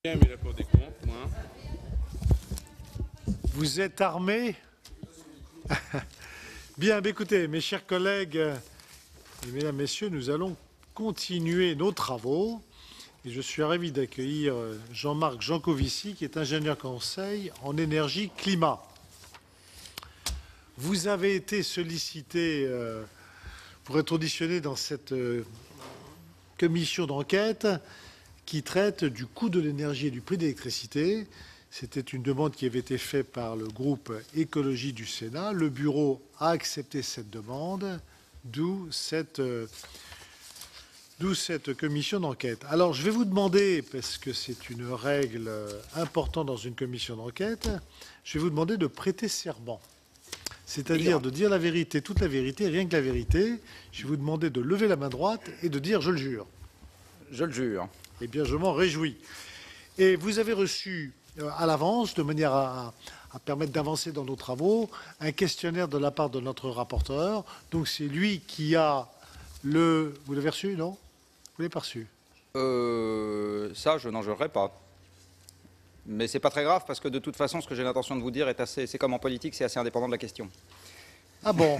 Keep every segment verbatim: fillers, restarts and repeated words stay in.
Bien, mais la Cour des comptes, moi. Vous êtes armés? Bien, écoutez, mes chers collègues, et mesdames, messieurs, nous allons continuer nos travaux. Et je suis ravi d'accueillir Jean-Marc Jancovici, qui est ingénieur conseil en énergie climat. Vous avez été sollicité pour être auditionné dans cette commission d'enquête qui traite du coût de l'énergie et du prix de l'électricité. C'était une demande qui avait été faite par le groupe Écologie du Sénat. Le bureau a accepté cette demande, d'où cette, euh, d'où cette commission d'enquête. Alors, je vais vous demander, parce que c'est une règle importante dans une commission d'enquête, je vais vous demander de prêter serment. C'est-à-dire de dire la vérité, toute la vérité, rien que la vérité. Je vais vous demander de lever la main droite et de dire « je le jure ». Je le jure. Eh bien, je m'en réjouis. Et vous avez reçu à l'avance, de manière à, à permettre d'avancer dans nos travaux, un questionnaire de la part de notre rapporteur. Donc, c'est lui qui a le... Vous l'avez reçu, non? Vous l'avez pas reçu? Euh, ça, je n'en jurerai pas. Mais c'est pas très grave, parce que de toute façon, ce que j'ai l'intention de vous dire est assez... C'est comme en politique, c'est assez indépendant de la question. Ah bon?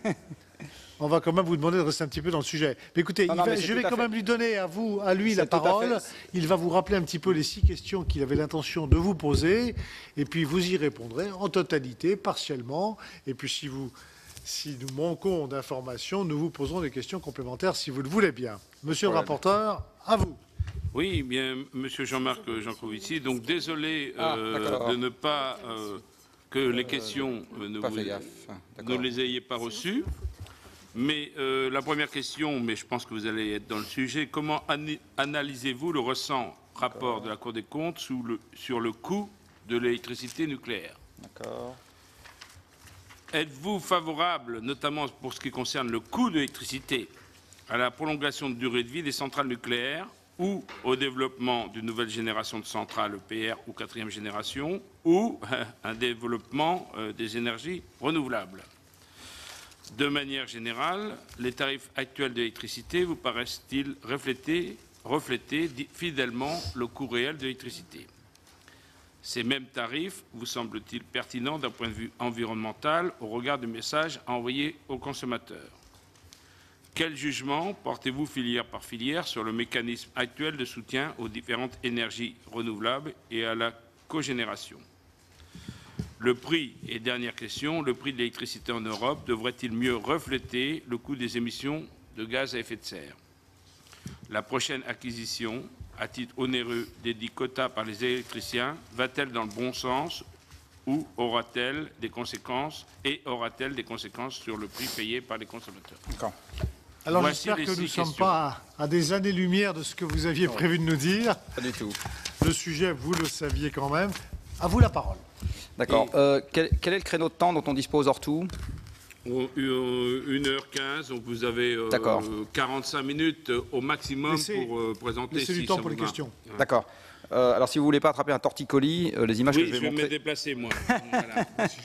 On va quand même vous demander de rester un petit peu dans le sujet. Mais écoutez, non, il non, va, mais je vais quand fait... même lui donner à vous, à lui, la parole. Il va vous rappeler un petit peu les six questions qu'il avait l'intention de vous poser, et puis vous y répondrez en totalité, partiellement. Et puis si vous, si nous manquons d'informations, nous vous poserons des questions complémentaires, si vous le voulez bien. Monsieur le rapporteur, à vous. Oui, bien, Monsieur Jean-Marc Jancovici. Donc désolé euh, ah, de ne pas euh, que les questions euh, ne, pas vous, ne les ayez pas reçues. Mais euh, la première question, mais je pense que vous allez être dans le sujet, comment an analysez-vous le récent rapport de la Cour des comptes sous le, sur le coût de l'électricité nucléaire? D'accord. Êtes-vous favorable, notamment pour ce qui concerne le coût de l'électricité, à la prolongation de durée de vie des centrales nucléaires ou au développement d'une nouvelle génération de centrales E P R ou quatrième génération ou un développement euh, des énergies renouvelables? De manière générale, les tarifs actuels d'électricité vous paraissent-ils refléter, refléter fidèlement le coût réel de l'électricité? Ces mêmes tarifs vous semblent-ils pertinents d'un point de vue environnemental au regard du message à envoyer aux consommateurs? Quel jugement portez-vous filière par filière sur le mécanisme actuel de soutien aux différentes énergies renouvelables et à la cogénération? Le prix, et dernière question, le prix de l'électricité en Europe devrait-il mieux refléter le coût des émissions de gaz à effet de serre? La prochaine acquisition, à titre onéreux, des dix quotas par les électriciens, va-t-elle dans le bon sens ou aura-t-elle des conséquences et aura-t-elle des conséquences sur le prix payé par les consommateurs? Alors j'espère que nous ne sommes pas à, à des années-lumière de ce que vous aviez prévu de nous dire. Pas du tout. Le sujet, vous le saviez quand même. À vous la parole. D'accord. Et... Euh, quel, quel est le créneau de temps dont on dispose hors tout? une heure quinze, donc vous avez euh, quarante-cinq minutes au maximum laissez, pour euh, présenter. Laissez si du temps pour les va. questions. Ouais. D'accord. Euh, alors si vous ne voulez pas attraper un torticolis, euh, les images oui, que je vais, je vais montrer... me déplacer, moi. Voilà.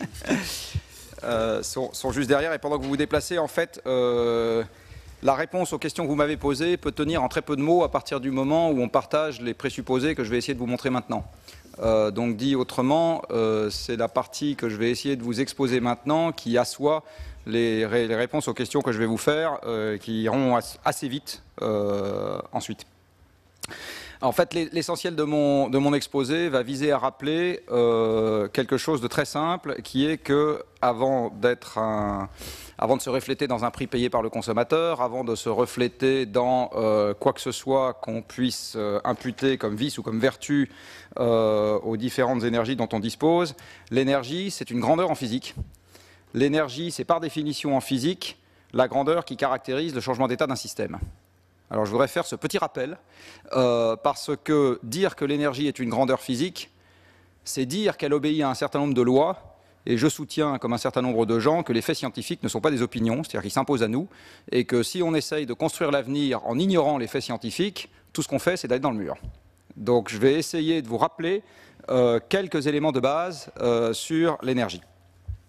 euh, sont, sont juste derrière, et pendant que vous vous déplacez, en fait... Euh, la réponse aux questions que vous m'avez posées peut tenir en très peu de mots à partir du moment où on partage les présupposés que je vais essayer de vous montrer maintenant. Euh, donc dit autrement, euh, c'est la partie que je vais essayer de vous exposer maintenant qui assoit les, ré les réponses aux questions que je vais vous faire, euh, qui iront as assez vite euh, ensuite. En fait, l'essentiel de mon, de mon exposé va viser à rappeler euh, quelque chose de très simple, qui est que avant d'être un... avant de se refléter dans un prix payé par le consommateur, avant de se refléter dans euh, quoi que ce soit qu'on puisse euh, imputer comme vice ou comme vertu euh, aux différentes énergies dont on dispose, l'énergie, c'est une grandeur en physique. L'énergie, c'est par définition en physique la grandeur qui caractérise le changement d'état d'un système. Alors je voudrais faire ce petit rappel, euh, parce que dire que l'énergie est une grandeur physique, c'est dire qu'elle obéit à un certain nombre de lois. Et je soutiens, comme un certain nombre de gens, que les faits scientifiques ne sont pas des opinions, c'est-à-dire qu'ils s'imposent à nous, et que si on essaye de construire l'avenir en ignorant les faits scientifiques, tout ce qu'on fait, c'est d'aller dans le mur. Donc je vais essayer de vous rappeler euh, quelques éléments de base euh, sur l'énergie.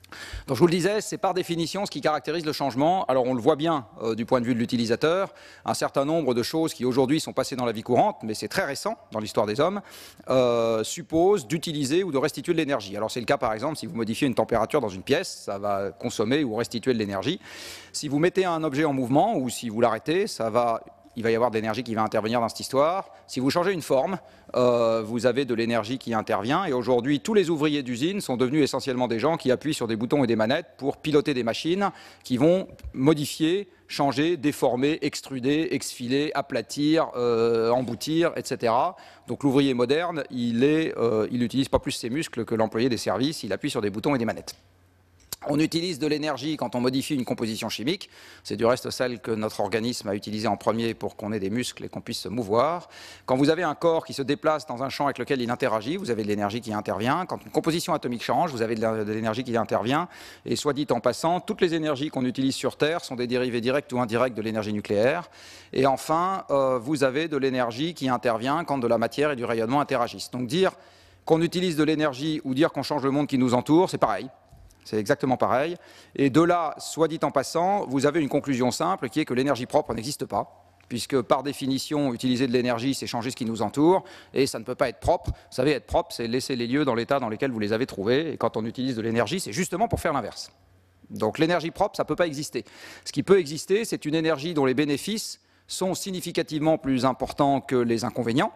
Donc je vous le disais, c'est par définition ce qui caractérise le changement. Alors on le voit bien euh, du point de vue de l'utilisateur, un certain nombre de choses qui aujourd'hui sont passées dans la vie courante, mais c'est très récent dans l'histoire des hommes, euh, supposent d'utiliser ou de restituer de l'énergie. Alors c'est le cas par exemple si vous modifiez une température dans une pièce, ça va consommer ou restituer de l'énergie. Si vous mettez un objet en mouvement ou si vous l'arrêtez, ça va... il va y avoir de l'énergie qui va intervenir dans cette histoire. Si vous changez une forme, euh, vous avez de l'énergie qui intervient. Et aujourd'hui, tous les ouvriers d'usine sont devenus essentiellement des gens qui appuient sur des boutons et des manettes pour piloter des machines qui vont modifier, changer, déformer, extruder, exfiler, aplatir, euh, emboutir, et cetera. Donc l'ouvrier moderne, il euh, n'utilise pas plus ses muscles que l'employé des services, il appuie sur des boutons et des manettes. On utilise de l'énergie quand on modifie une composition chimique. C'est du reste celle que notre organisme a utilisée en premier pour qu'on ait des muscles et qu'on puisse se mouvoir. Quand vous avez un corps qui se déplace dans un champ avec lequel il interagit, vous avez de l'énergie qui intervient. Quand une composition atomique change, vous avez de l'énergie qui intervient. Et soit dit en passant, toutes les énergies qu'on utilise sur Terre sont des dérivés directs ou indirects de l'énergie nucléaire. Et enfin, euh, vous avez de l'énergie qui intervient quand de la matière et du rayonnement interagissent. Donc dire qu'on utilise de l'énergie ou dire qu'on change le monde qui nous entoure, c'est pareil. C'est exactement pareil. Et de là, soit dit en passant, vous avez une conclusion simple qui est que l'énergie propre n'existe pas, puisque par définition, utiliser de l'énergie, c'est changer ce qui nous entoure, et ça ne peut pas être propre. Vous savez, être propre, c'est laisser les lieux dans l'état dans lequel vous les avez trouvés, et quand on utilise de l'énergie, c'est justement pour faire l'inverse. Donc l'énergie propre, ça ne peut pas exister. Ce qui peut exister, c'est une énergie dont les bénéfices sont significativement plus importants que les inconvénients,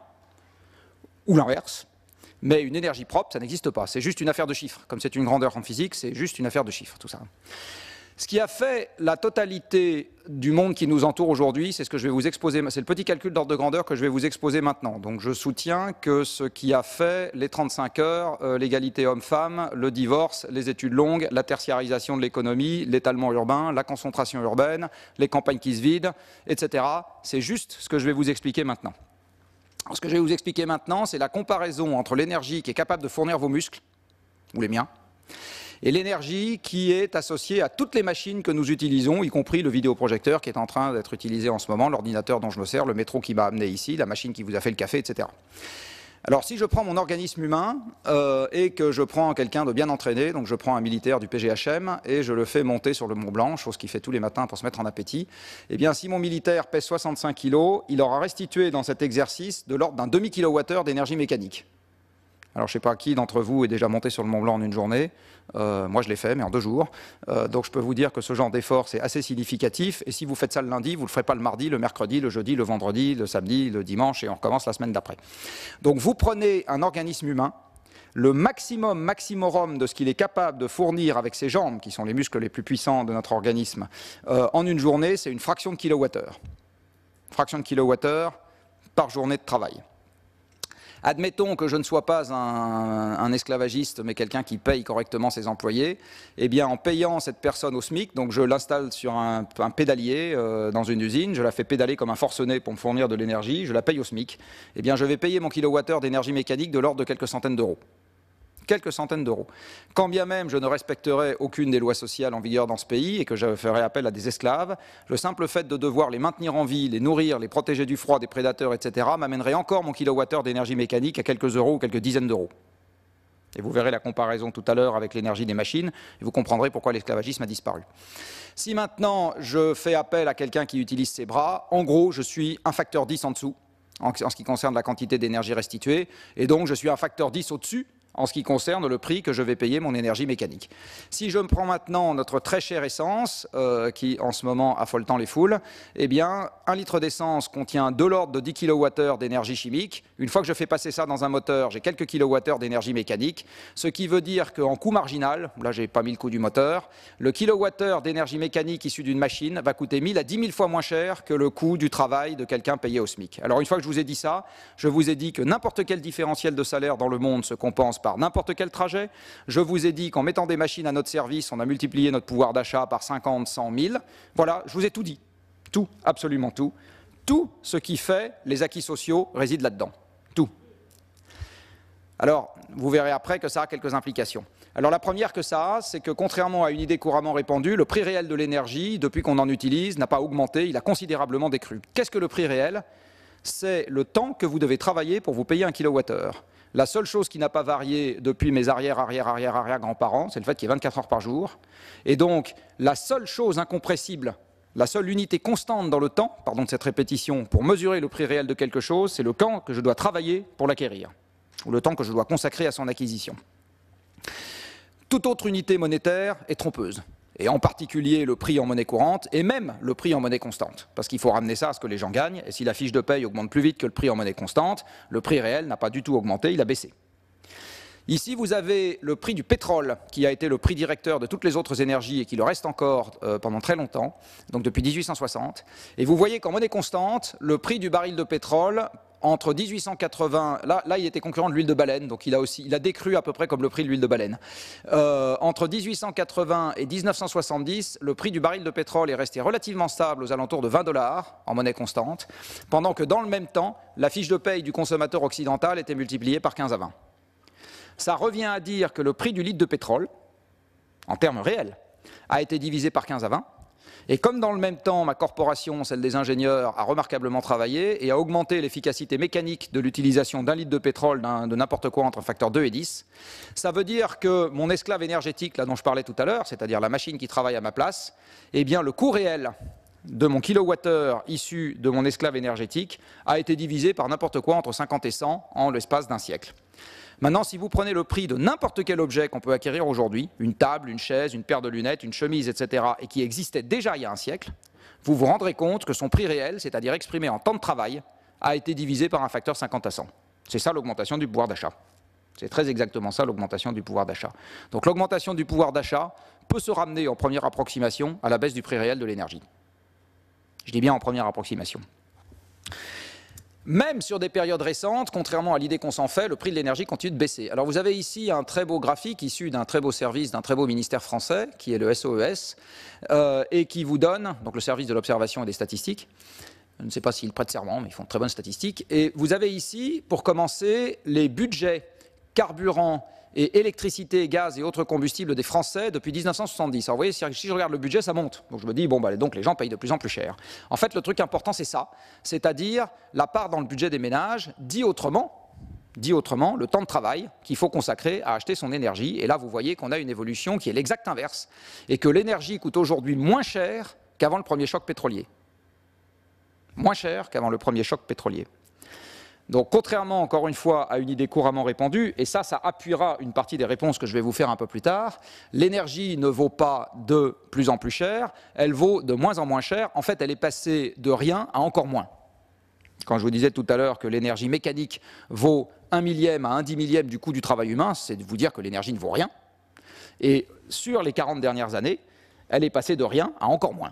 ou l'inverse. Mais une énergie propre, ça n'existe pas. C'est juste une affaire de chiffres. Comme c'est une grandeur en physique, c'est juste une affaire de chiffres, tout ça. Ce qui a fait la totalité du monde qui nous entoure aujourd'hui, c'est ce que je vais vous exposer. C'est le petit calcul d'ordre de grandeur que je vais vous exposer maintenant. Donc je soutiens que ce qui a fait les trente-cinq heures, euh, l'égalité homme-femme, le divorce, les études longues, la tertiarisation de l'économie, l'étalement urbain, la concentration urbaine, les campagnes qui se vident, et cetera, c'est juste ce que je vais vous expliquer maintenant. Ce que je vais vous expliquer maintenant, c'est la comparaison entre l'énergie qui est capable de fournir vos muscles, ou les miens, et l'énergie qui est associée à toutes les machines que nous utilisons, y compris le vidéoprojecteur qui est en train d'être utilisé en ce moment, l'ordinateur dont je me sers, le métro qui m'a amené ici, la machine qui vous a fait le café, et cetera. Alors si je prends mon organisme humain euh, et que je prends quelqu'un de bien entraîné, donc je prends un militaire du P G H M et je le fais monter sur le Mont Blanc, chose qu'il fait tous les matins pour se mettre en appétit, eh bien si mon militaire pèse soixante-cinq kilos, il aura restitué dans cet exercice de l'ordre d'un demi-kilowattheure d'énergie mécanique. Alors je ne sais pas qui d'entre vous est déjà monté sur le Mont Blanc en une journée, euh, moi je l'ai fait mais en deux jours, euh, donc je peux vous dire que ce genre d'effort c'est assez significatif et si vous faites ça le lundi, vous ne le ferez pas le mardi, le mercredi, le jeudi, le vendredi, le samedi, le dimanche et on recommence la semaine d'après. Donc vous prenez un organisme humain, le maximum maximorum de ce qu'il est capable de fournir avec ses jambes, qui sont les muscles les plus puissants de notre organisme, euh, en une journée c'est une fraction de kilowattheure, fraction de kilowattheure par journée de travail. Admettons que je ne sois pas un, un esclavagiste, mais quelqu'un qui paye correctement ses employés. Eh bien, en payant cette personne au SMIC, donc je l'installe sur un, un pédalier euh, dans une usine, je la fais pédaler comme un forcené pour me fournir de l'énergie, je la paye au SMIC. Eh bien, je vais payer mon kilowattheure d'énergie mécanique de l'ordre de quelques centaines d'euros. Quelques centaines d'euros. Quand bien même je ne respecterai aucune des lois sociales en vigueur dans ce pays et que je ferai appel à des esclaves, le simple fait de devoir les maintenir en vie, les nourrir, les protéger du froid, des prédateurs, et cetera, m'amènerait encore mon kilowattheure d'énergie mécanique à quelques euros ou quelques dizaines d'euros. Et vous verrez la comparaison tout à l'heure avec l'énergie des machines, et vous comprendrez pourquoi l'esclavagisme a disparu. Si maintenant je fais appel à quelqu'un qui utilise ses bras, en gros je suis un facteur dix en dessous, en ce qui concerne la quantité d'énergie restituée, et donc je suis un facteur dix au-dessus, en ce qui concerne le prix que je vais payer mon énergie mécanique. Si je me prends maintenant notre très chère essence, euh, qui en ce moment affole tant les foules, eh bien, un litre d'essence contient de l'ordre de dix kilowattheures d'énergie chimique. Une fois que je fais passer ça dans un moteur, j'ai quelques kilowattheures d'énergie mécanique, ce qui veut dire qu'en coût marginal, là j'ai pas mis le coût du moteur, le kilowattheure d'énergie mécanique issu d'une machine va coûter mille à dix mille fois moins cher que le coût du travail de quelqu'un payé au SMIC. Alors une fois que je vous ai dit ça, je vous ai dit que n'importe quel différentiel de salaire dans le monde se compense par n'importe quel trajet. Je vous ai dit qu'en mettant des machines à notre service, on a multiplié notre pouvoir d'achat par cinquante, cent mille. Voilà, je vous ai tout dit. Tout, absolument tout. Tout ce qui fait les acquis sociaux réside là-dedans. Tout. Alors, vous verrez après que ça a quelques implications. Alors la première que ça a, c'est que contrairement à une idée couramment répandue, le prix réel de l'énergie, depuis qu'on en utilise, n'a pas augmenté, il a considérablement décru. Qu'est-ce que le prix réel ? c'est le temps que vous devez travailler pour vous payer un kilowattheure. La seule chose qui n'a pas varié depuis mes arrière, arrière, arrière, arrière grands-parents, c'est le fait qu'il y ait vingt-quatre heures par jour. Et donc, la seule chose incompressible, la seule unité constante dans le temps, pardon de cette répétition, pour mesurer le prix réel de quelque chose, c'est le temps que je dois travailler pour l'acquérir, ou le temps que je dois consacrer à son acquisition. Toute autre unité monétaire est trompeuse. Et en particulier le prix en monnaie courante, et même le prix en monnaie constante. Parce qu'il faut ramener ça à ce que les gens gagnent, et si la fiche de paye augmente plus vite que le prix en monnaie constante, le prix réel n'a pas du tout augmenté, il a baissé. Ici, vous avez le prix du pétrole, qui a été le prix directeur de toutes les autres énergies, et qui le reste encore euh, pendant très longtemps, donc depuis mille huit cent soixante. Et vous voyez qu'en monnaie constante, le prix du baril de pétrole, entre mille huit cent quatre-vingts, là, là il était concurrent de l'huile de baleine, donc il a, aussi, il a décru à peu près comme le prix de l'huile de baleine. Euh, entre mille huit cent quatre-vingts et mille neuf cent soixante-dix, le prix du baril de pétrole est resté relativement stable aux alentours de vingt dollars en monnaie constante, pendant que dans le même temps, la fiche de paye du consommateur occidental était multipliée par quinze à vingt. Ça revient à dire que le prix du litre de pétrole, en termes réels, a été divisé par quinze à vingt. Et comme dans le même temps, ma corporation, celle des ingénieurs, a remarquablement travaillé et a augmenté l'efficacité mécanique de l'utilisation d'un litre de pétrole de n'importe quoi entre un facteur deux et dix, ça veut dire que mon esclave énergétique, là dont je parlais tout à l'heure, c'est-à-dire la machine qui travaille à ma place, eh bien le coût réel de mon kilowattheure issu de mon esclave énergétique a été divisé par n'importe quoi entre cinquante et cent en l'espace d'un siècle. Maintenant, si vous prenez le prix de n'importe quel objet qu'on peut acquérir aujourd'hui, une table, une chaise, une paire de lunettes, une chemise, et cetera, et qui existait déjà il y a un siècle, vous vous rendrez compte que son prix réel, c'est-à-dire exprimé en temps de travail, a été divisé par un facteur cinquante à cent. C'est ça l'augmentation du pouvoir d'achat. C'est très exactement ça l'augmentation du pouvoir d'achat. Donc l'augmentation du pouvoir d'achat peut se ramener en première approximation à la baisse du prix réel de l'énergie. Je dis bien en première approximation. Même sur des périodes récentes, contrairement à l'idée qu'on s'en fait, le prix de l'énergie continue de baisser. Alors vous avez ici un très beau graphique issu d'un très beau service, d'un très beau ministère français, qui est le S O E S, euh, et qui vous donne, donc le service de l'observation et des statistiques, je ne sais pas s'ils prêtent serment, mais ils font de très bonnes statistiques, et vous avez ici, pour commencer, les budgets carburant et électricité, gaz et autres combustibles des Français depuis mille neuf cent soixante-dix. Alors vous voyez, si je regarde le budget, ça monte. Donc je me dis, bon, bah, donc les gens payent de plus en plus cher. En fait, le truc important, c'est ça, c'est-à-dire la part dans le budget des ménages, dit autrement, dit autrement, le temps de travail qu'il faut consacrer à acheter son énergie. Et là, vous voyez qu'on a une évolution qui est l'exact inverse, et que l'énergie coûte aujourd'hui moins cher qu'avant le premier choc pétrolier. Moins cher qu'avant le premier choc pétrolier. Donc, contrairement, encore une fois, à une idée couramment répandue, et ça, ça appuiera une partie des réponses que je vais vous faire un peu plus tard, l'énergie ne vaut pas de plus en plus cher, elle vaut de moins en moins cher. En fait, elle est passée de rien à encore moins. Quand je vous disais tout à l'heure que l'énergie mécanique vaut un millième à un dix millième du coût du travail humain, c'est de vous dire que l'énergie ne vaut rien. Et sur les quarante dernières années, elle est passée de rien à encore moins.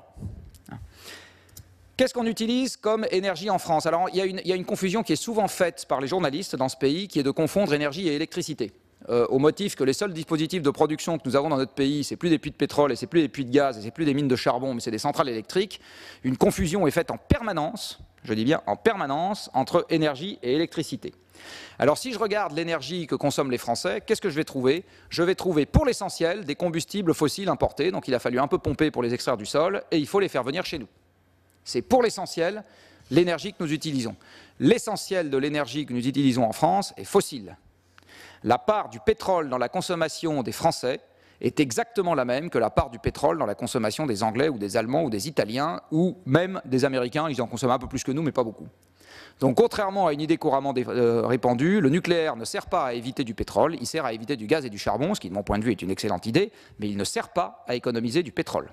Qu'est-ce qu'on utilise comme énergie en France? Alors, il y, a une, il y a une confusion qui est souvent faite par les journalistes dans ce pays, qui est de confondre énergie et électricité, euh, au motif que les seuls dispositifs de production que nous avons dans notre pays, c'est plus des puits de pétrole, et c'est plus des puits de gaz, et c'est plus des mines de charbon, mais c'est des centrales électriques. Une confusion est faite en permanence, je dis bien en permanence, entre énergie et électricité. Alors, si je regarde l'énergie que consomment les Français, qu'est-ce que je vais trouver? Je vais trouver, pour l'essentiel, des combustibles fossiles importés, donc il a fallu un peu pomper pour les extraire du sol, et il faut les faire venir chez nous. C'est pour l'essentiel l'énergie que nous utilisons. L'essentiel de l'énergie que nous utilisons en France est fossile. La part du pétrole dans la consommation des Français est exactement la même que la part du pétrole dans la consommation des Anglais ou des Allemands ou des Italiens ou même des Américains. Ils en consomment un peu plus que nous, mais pas beaucoup. Donc, contrairement à une idée couramment euh, répandue, le nucléaire ne sert pas à éviter du pétrole, il sert à éviter du gaz et du charbon, ce qui, de mon point de vue, est une excellente idée, mais il ne sert pas à économiser du pétrole.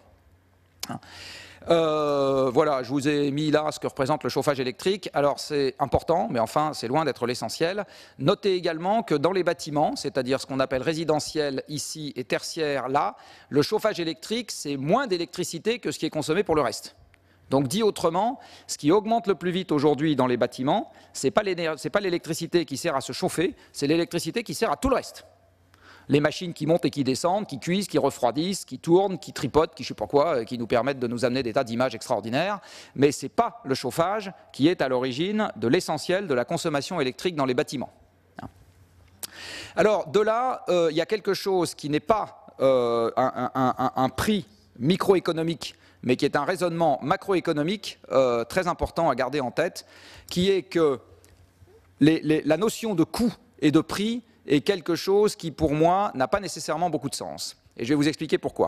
Euh, voilà, je vous ai mis là ce que représente le chauffage électrique. Alors c'est important, mais enfin c'est loin d'être l'essentiel. Notez également que dans les bâtiments, c'est-à-dire ce qu'on appelle résidentiel ici et tertiaire là, le chauffage électrique, c'est moins d'électricité que ce qui est consommé pour le reste. Donc dit autrement, ce qui augmente le plus vite aujourd'hui dans les bâtiments, ce n'est pas l'électricité qui sert à se chauffer, c'est l'électricité qui sert à tout le reste. Les machines qui montent et qui descendent, qui cuisent, qui refroidissent, qui tournent, qui tripotent, qui je ne sais pas quoi, qui nous permettent de nous amener des tas d'images extraordinaires. Mais ce n'est pas le chauffage qui est à l'origine de l'essentiel de la consommation électrique dans les bâtiments. Alors de là, euh, il y a quelque chose qui n'est pas euh, un, un, un, un prix microéconomique, mais qui est un raisonnement macroéconomique euh, très important à garder en tête, qui est que les, les, la notion de coût et de prix est quelque chose qui, pour moi, n'a pas nécessairement beaucoup de sens. Et je vais vous expliquer pourquoi.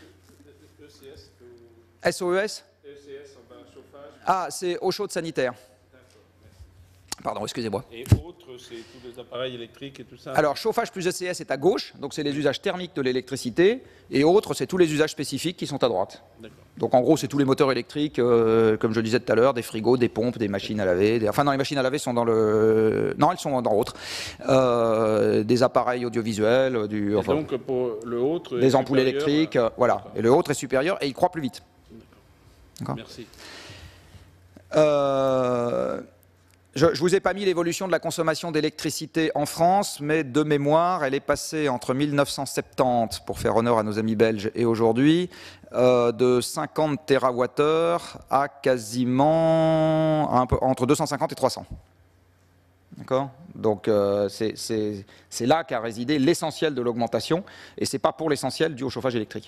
S O E S Ah, c'est eau chaude sanitaire. Pardon, excusez-moi. Et autres, c'est tous les appareils électriques et tout ça? Alors, chauffage plus E C S est à gauche, donc c'est les usages thermiques de l'électricité, et autres, c'est tous les usages spécifiques qui sont à droite. Donc en gros, c'est tous les moteurs électriques, euh, comme je le disais tout à l'heure, des frigos, des pompes, des machines à laver, des... enfin non, les machines à laver sont dans le... Non, elles sont dans autres. Euh, des appareils audiovisuels, du... Enfin, donc pour le autre... Des ampoules électriques, euh, voilà. Et le autre est supérieur, et il croît plus vite. D'accord. Merci. Euh... Je ne vous ai pas mis l'évolution de la consommation d'électricité en France, mais de mémoire, elle est passée entre mille neuf cent soixante-dix, pour faire honneur à nos amis belges, et aujourd'hui, euh, de cinquante térawattheures à quasiment un peu, entre deux cent cinquante et trois cents. D'accord ? Donc euh, c'est là qu'a résidé l'essentiel de l'augmentation, et ce n'est pas pour l'essentiel dû au chauffage électrique.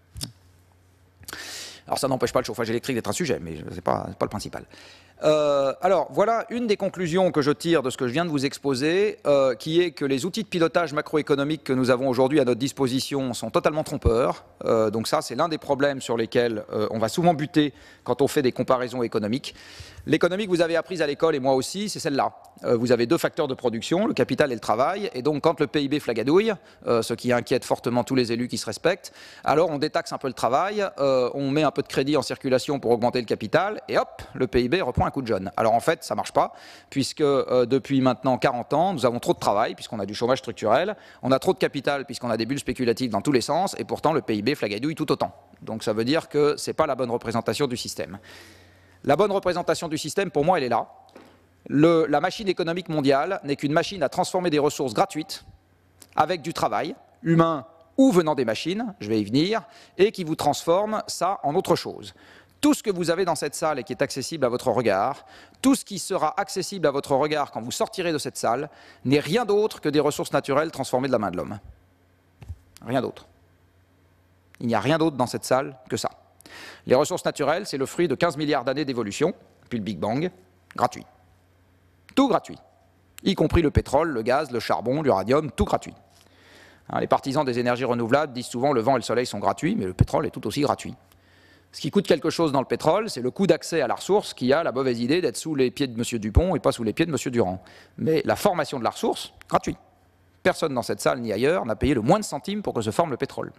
Alors ça n'empêche pas le chauffage électrique d'être un sujet, mais ce n'est pas, pas le principal. Euh, alors voilà une des conclusions que je tire de ce que je viens de vous exposer, euh, qui est que les outils de pilotage macroéconomique que nous avons aujourd'hui à notre disposition sont totalement trompeurs. Euh, donc ça, c'est l'un des problèmes sur lesquels euh, on va souvent buter quand on fait des comparaisons économiques. L'économie que vous avez apprise à l'école, et moi aussi, c'est celle-là. Euh, vous avez deux facteurs de production, le capital et le travail, et donc quand le P I B flagadouille, euh, ce qui inquiète fortement tous les élus qui se respectent, alors on détaxe un peu le travail, euh, on met un peu de crédit en circulation pour augmenter le capital, et hop, le P I B reprend un coup de jeune. Alors en fait, ça ne marche pas, puisque euh, depuis maintenant quarante ans, nous avons trop de travail, puisqu'on a du chômage structurel, on a trop de capital, puisqu'on a des bulles spéculatives dans tous les sens, et pourtant le P I B flagadouille tout autant. Donc ça veut dire que ce n'est pas la bonne représentation du système. La bonne représentation du système, pour moi, elle est là. Le, la machine économique mondiale n'est qu'une machine à transformer des ressources gratuites avec du travail, humain ou venant des machines, je vais y venir, et qui vous transforme ça en autre chose. Tout ce que vous avez dans cette salle et qui est accessible à votre regard, tout ce qui sera accessible à votre regard quand vous sortirez de cette salle, n'est rien d'autre que des ressources naturelles transformées de la main de l'homme. Rien d'autre. Il n'y a rien d'autre dans cette salle que ça. Les ressources naturelles, c'est le fruit de quinze milliards d'années d'évolution, depuis le Big Bang, gratuit. Tout gratuit, y compris le pétrole, le gaz, le charbon, l'uranium, tout gratuit. Hein, les partisans des énergies renouvelables disent souvent le vent et le soleil sont gratuits, mais le pétrole est tout aussi gratuit. Ce qui coûte quelque chose dans le pétrole, c'est le coût d'accès à la ressource qui a la mauvaise idée d'être sous les pieds de M. Dupont et pas sous les pieds de M. Durand. Mais la formation de la ressource, gratuit. Personne dans cette salle ni ailleurs n'a payé le moins de centimes pour que se forme le pétrole.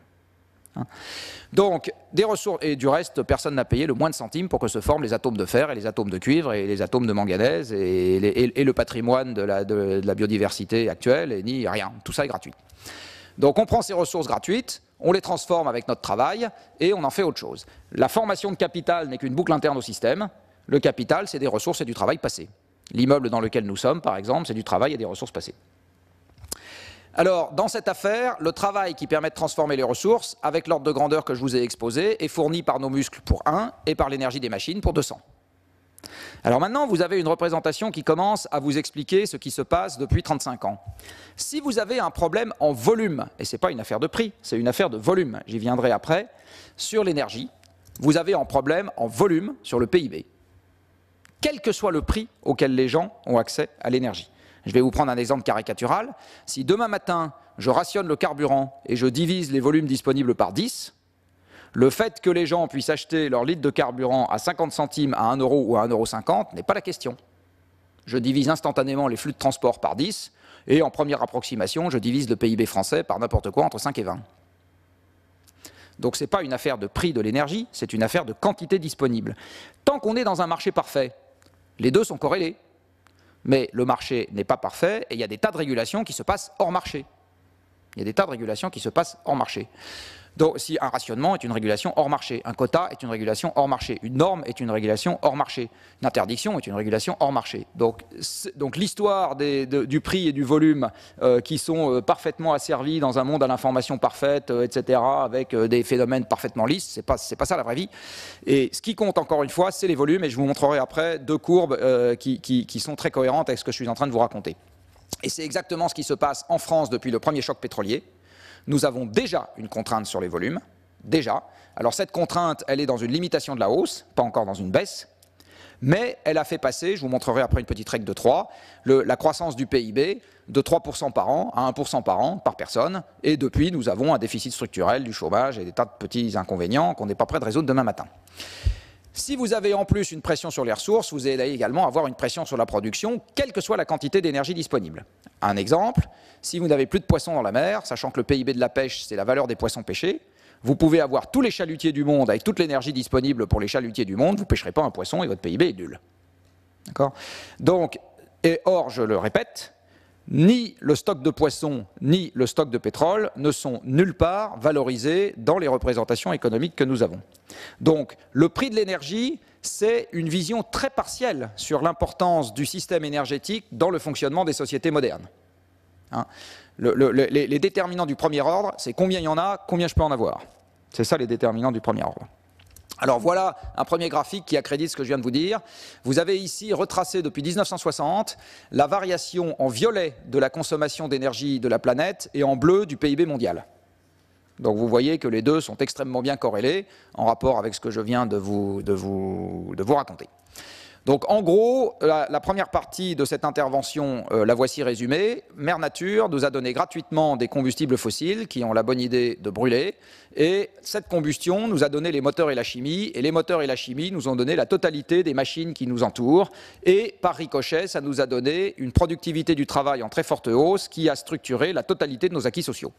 Donc, des ressources, et du reste, personne n'a payé le moins de centimes pour que se forment les atomes de fer et les atomes de cuivre et les atomes de manganèse et, les, et, et le patrimoine de la, de, de la biodiversité actuelle, et ni rien. Tout ça est gratuit. Donc, on prend ces ressources gratuites, on les transforme avec notre travail et on en fait autre chose. La formation de capital n'est qu'une boucle interne au système. Le capital, c'est des ressources et du travail passé. L'immeuble dans lequel nous sommes, par exemple, c'est du travail et des ressources passées. Alors, dans cette affaire, le travail qui permet de transformer les ressources, avec l'ordre de grandeur que je vous ai exposé, est fourni par nos muscles pour un et par l'énergie des machines pour deux cents. Alors maintenant, vous avez une représentation qui commence à vous expliquer ce qui se passe depuis trente-cinq ans. Si vous avez un problème en volume, et ce n'est pas une affaire de prix, c'est une affaire de volume, j'y viendrai après, sur l'énergie, vous avez un problème en volume sur le P I B. Quel que soit le prix auquel les gens ont accès à l'énergie. Je vais vous prendre un exemple caricatural. Si demain matin, je rationne le carburant et je divise les volumes disponibles par dix, le fait que les gens puissent acheter leur litre de carburant à cinquante centimes, à un euro ou à un euro cinquante n'est pas la question. Je divise instantanément les flux de transport par dix et en première approximation, je divise le P I B français par n'importe quoi entre cinq et vingt. Donc ce n'est pas une affaire de prix de l'énergie, c'est une affaire de quantité disponible. Tant qu'on est dans un marché parfait, les deux sont corrélés. Mais le marché n'est pas parfait et il y a des tas de régulations qui se passent hors marché. Il y a des tas de régulations qui se passent hors marché. Donc, si un rationnement est une régulation hors marché, un quota est une régulation hors marché, une norme est une régulation hors marché, une interdiction est une régulation hors marché. Donc, donc l'histoire du prix et du volume euh, qui sont euh, parfaitement asservis dans un monde à l'information parfaite, euh, et cetera, avec euh, des phénomènes parfaitement lisses, c'est pas, c'est pas ça la vraie vie. Et ce qui compte encore une fois, c'est les volumes, et je vous montrerai après deux courbes euh, qui, qui, qui sont très cohérentes avec ce que je suis en train de vous raconter. Et c'est exactement ce qui se passe en France depuis le premier choc pétrolier. Nous avons déjà une contrainte sur les volumes, déjà. Alors cette contrainte, elle est dans une limitation de la hausse, pas encore dans une baisse, mais elle a fait passer, je vous montrerai après une petite règle de trois, le, la croissance du P I B de trois pour cent par an à un pour cent par an par personne, et depuis nous avons un déficit structurel, du chômage et des tas de petits inconvénients qu'on n'est pas prêt de résoudre demain matin. Si vous avez en plus une pression sur les ressources, vous allez également avoir une pression sur la production, quelle que soit la quantité d'énergie disponible. Un exemple, si vous n'avez plus de poissons dans la mer, sachant que le P I B de la pêche, c'est la valeur des poissons pêchés, vous pouvez avoir tous les chalutiers du monde avec toute l'énergie disponible pour les chalutiers du monde, vous ne pêcherez pas un poisson et votre P I B est nul. D'accord ? Donc, et or, je le répète, ni le stock de poissons, ni le stock de pétrole ne sont nulle part valorisés dans les représentations économiques que nous avons. Donc, le prix de l'énergie, c'est une vision très partielle sur l'importance du système énergétique dans le fonctionnement des sociétés modernes. Hein ? Le, le, les, les déterminants du premier ordre, c'est combien il y en a, combien je peux en avoir. C'est ça les déterminants du premier ordre. Alors voilà un premier graphique qui accrédite ce que je viens de vous dire. Vous avez ici retracé depuis mille neuf cent soixante la variation en violet de la consommation d'énergie de la planète et en bleu du P I B mondial. Donc vous voyez que les deux sont extrêmement bien corrélés en rapport avec ce que je viens de vous, de vous, de vous raconter. Donc en gros, la, la première partie de cette intervention, euh, la voici résumée. Mère Nature nous a donné gratuitement des combustibles fossiles qui ont la bonne idée de brûler. Et cette combustion nous a donné les moteurs et la chimie. Et les moteurs et la chimie nous ont donné la totalité des machines qui nous entourent. Et par ricochet, ça nous a donné une productivité du travail en très forte hausse qui a structuré la totalité de nos acquis sociaux.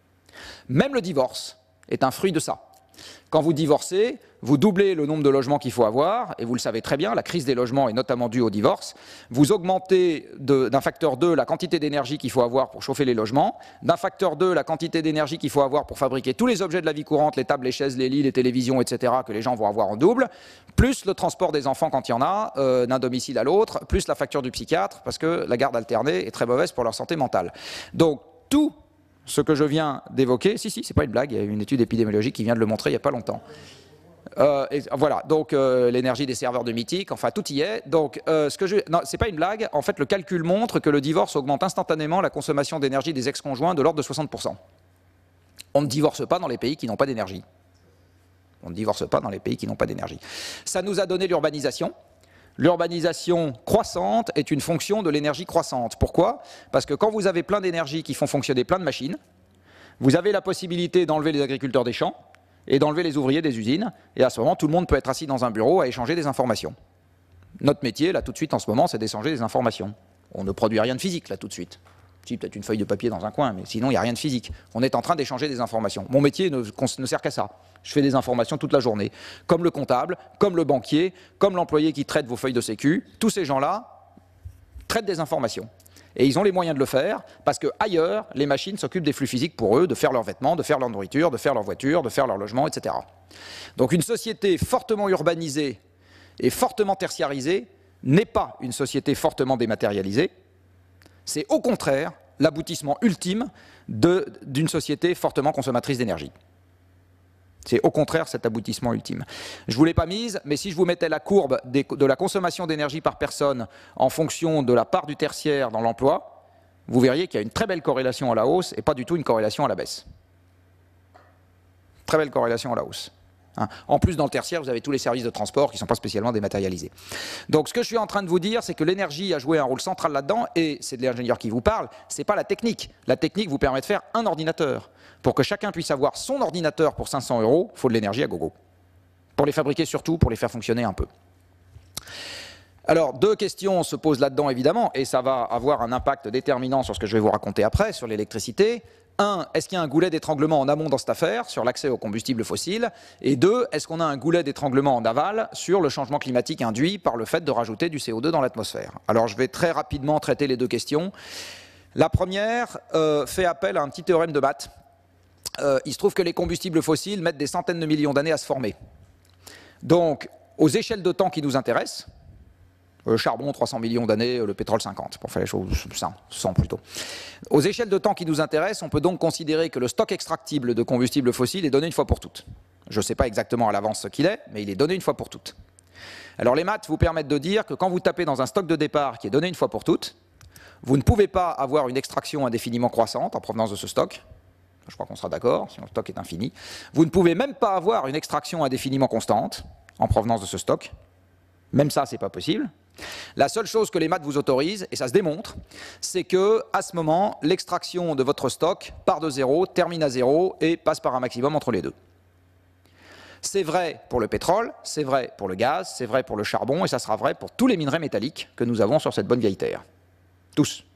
Même le divorce est un fruit de ça. Quand vous divorcez, vous doublez le nombre de logements qu'il faut avoir, et vous le savez très bien, la crise des logements est notamment due au divorce. Vous augmentez d'un facteur deux la quantité d'énergie qu'il faut avoir pour chauffer les logements, d'un facteur deux la quantité d'énergie qu'il faut avoir pour fabriquer tous les objets de la vie courante, les tables, les chaises, les lits, les télévisions, et cetera, que les gens vont avoir en double, plus le transport des enfants quand il y en a, euh, d'un domicile à l'autre, plus la facture du psychiatre, parce que la garde alternée est très mauvaise pour leur santé mentale. Donc tout ce que je viens d'évoquer, si, si, c'est pas une blague, il y a une étude épidémiologique qui vient de le montrer il n'y a pas longtemps. Euh, et voilà, donc euh, l'énergie des serveurs de Mythique, enfin tout y est. Donc, euh, ce que je, non, c'est pas une blague. En fait, le calcul montre que le divorce augmente instantanément la consommation d'énergie des ex-conjoints de l'ordre de soixante pour cent. On ne divorce pas dans les pays qui n'ont pas d'énergie. On ne divorce pas dans les pays qui n'ont pas d'énergie. Ça nous a donné l'urbanisation. L'urbanisation croissante est une fonction de l'énergie croissante. Pourquoi? Parce que quand vous avez plein d'énergie qui font fonctionner plein de machines, vous avez la possibilité d'enlever les agriculteurs des champs et d'enlever les ouvriers des usines, et à ce moment, tout le monde peut être assis dans un bureau à échanger des informations. Notre métier, là, tout de suite, en ce moment, c'est d'échanger des informations. On ne produit rien de physique, là, tout de suite. Si, peut-être une feuille de papier dans un coin, mais sinon, il n'y a rien de physique. On est en train d'échanger des informations. Mon métier ne, ne sert qu'à ça. Je fais des informations toute la journée. Comme le comptable, comme le banquier, comme l'employé qui traite vos feuilles de sécu, tous ces gens-là traitent des informations. Et ils ont les moyens de le faire, parce qu'ailleurs, les machines s'occupent des flux physiques pour eux, de faire leurs vêtements, de faire leur nourriture, de faire leur voiture, de faire leur logement, et cetera. Donc une société fortement urbanisée et fortement tertiarisée n'est pas une société fortement dématérialisée. C'est au contraire l'aboutissement ultime d'une société fortement consommatrice d'énergie. C'est au contraire cet aboutissement ultime. Je ne vous l'ai pas mise, mais si je vous mettais la courbe des, de la consommation d'énergie par personne en fonction de la part du tertiaire dans l'emploi, vous verriez qu'il y a une très belle corrélation à la hausse et pas du tout une corrélation à la baisse. Très belle corrélation à la hausse. Hein. En plus, dans le tertiaire, vous avez tous les services de transport qui ne sont pas spécialement dématérialisés. Donc, ce que je suis en train de vous dire, c'est que l'énergie a joué un rôle central là-dedans, et c'est de l'ingénieur qui vous parle, ce n'est pas la technique. La technique vous permet de faire un ordinateur. Pour que chacun puisse avoir son ordinateur pour cinq cents euros, il faut de l'énergie à gogo. Pour les fabriquer surtout, pour les faire fonctionner un peu. Alors, deux questions se posent là-dedans, évidemment, et ça va avoir un impact déterminant sur ce que je vais vous raconter après, sur l'électricité. Un, est-ce qu'il y a un goulet d'étranglement en amont dans cette affaire, sur l'accès aux combustibles fossiles? Et deux, est-ce qu'on a un goulet d'étranglement en aval sur le changement climatique induit par le fait de rajouter du C O deux dans l'atmosphère? Alors, je vais très rapidement traiter les deux questions. La première euh, fait appel à un petit théorème de maths. Euh, il se trouve que les combustibles fossiles mettent des centaines de millions d'années à se former. Donc, aux échelles de temps qui nous intéressent, le charbon, trois cents millions d'années, le pétrole, cinquante, pour faire les choses, cent plutôt. Aux échelles de temps qui nous intéressent, on peut donc considérer que le stock extractible de combustibles fossiles est donné une fois pour toutes. Je ne sais pas exactement à l'avance ce qu'il est, mais il est donné une fois pour toutes. Alors les maths vous permettent de dire que quand vous tapez dans un stock de départ qui est donné une fois pour toutes, vous ne pouvez pas avoir une extraction indéfiniment croissante en provenance de ce stock. je crois qu'on sera d'accord, sinon le stock est infini. Vous ne pouvez même pas avoir une extraction indéfiniment constante en provenance de ce stock. Même ça, c'est pas possible. La seule chose que les maths vous autorisent, et ça se démontre, c'est que à ce moment, l'extraction de votre stock part de zéro, termine à zéro et passe par un maximum entre les deux. C'est vrai pour le pétrole, c'est vrai pour le gaz, c'est vrai pour le charbon, et ça sera vrai pour tous les minerais métalliques que nous avons sur cette bonne vieille Terre. Tous.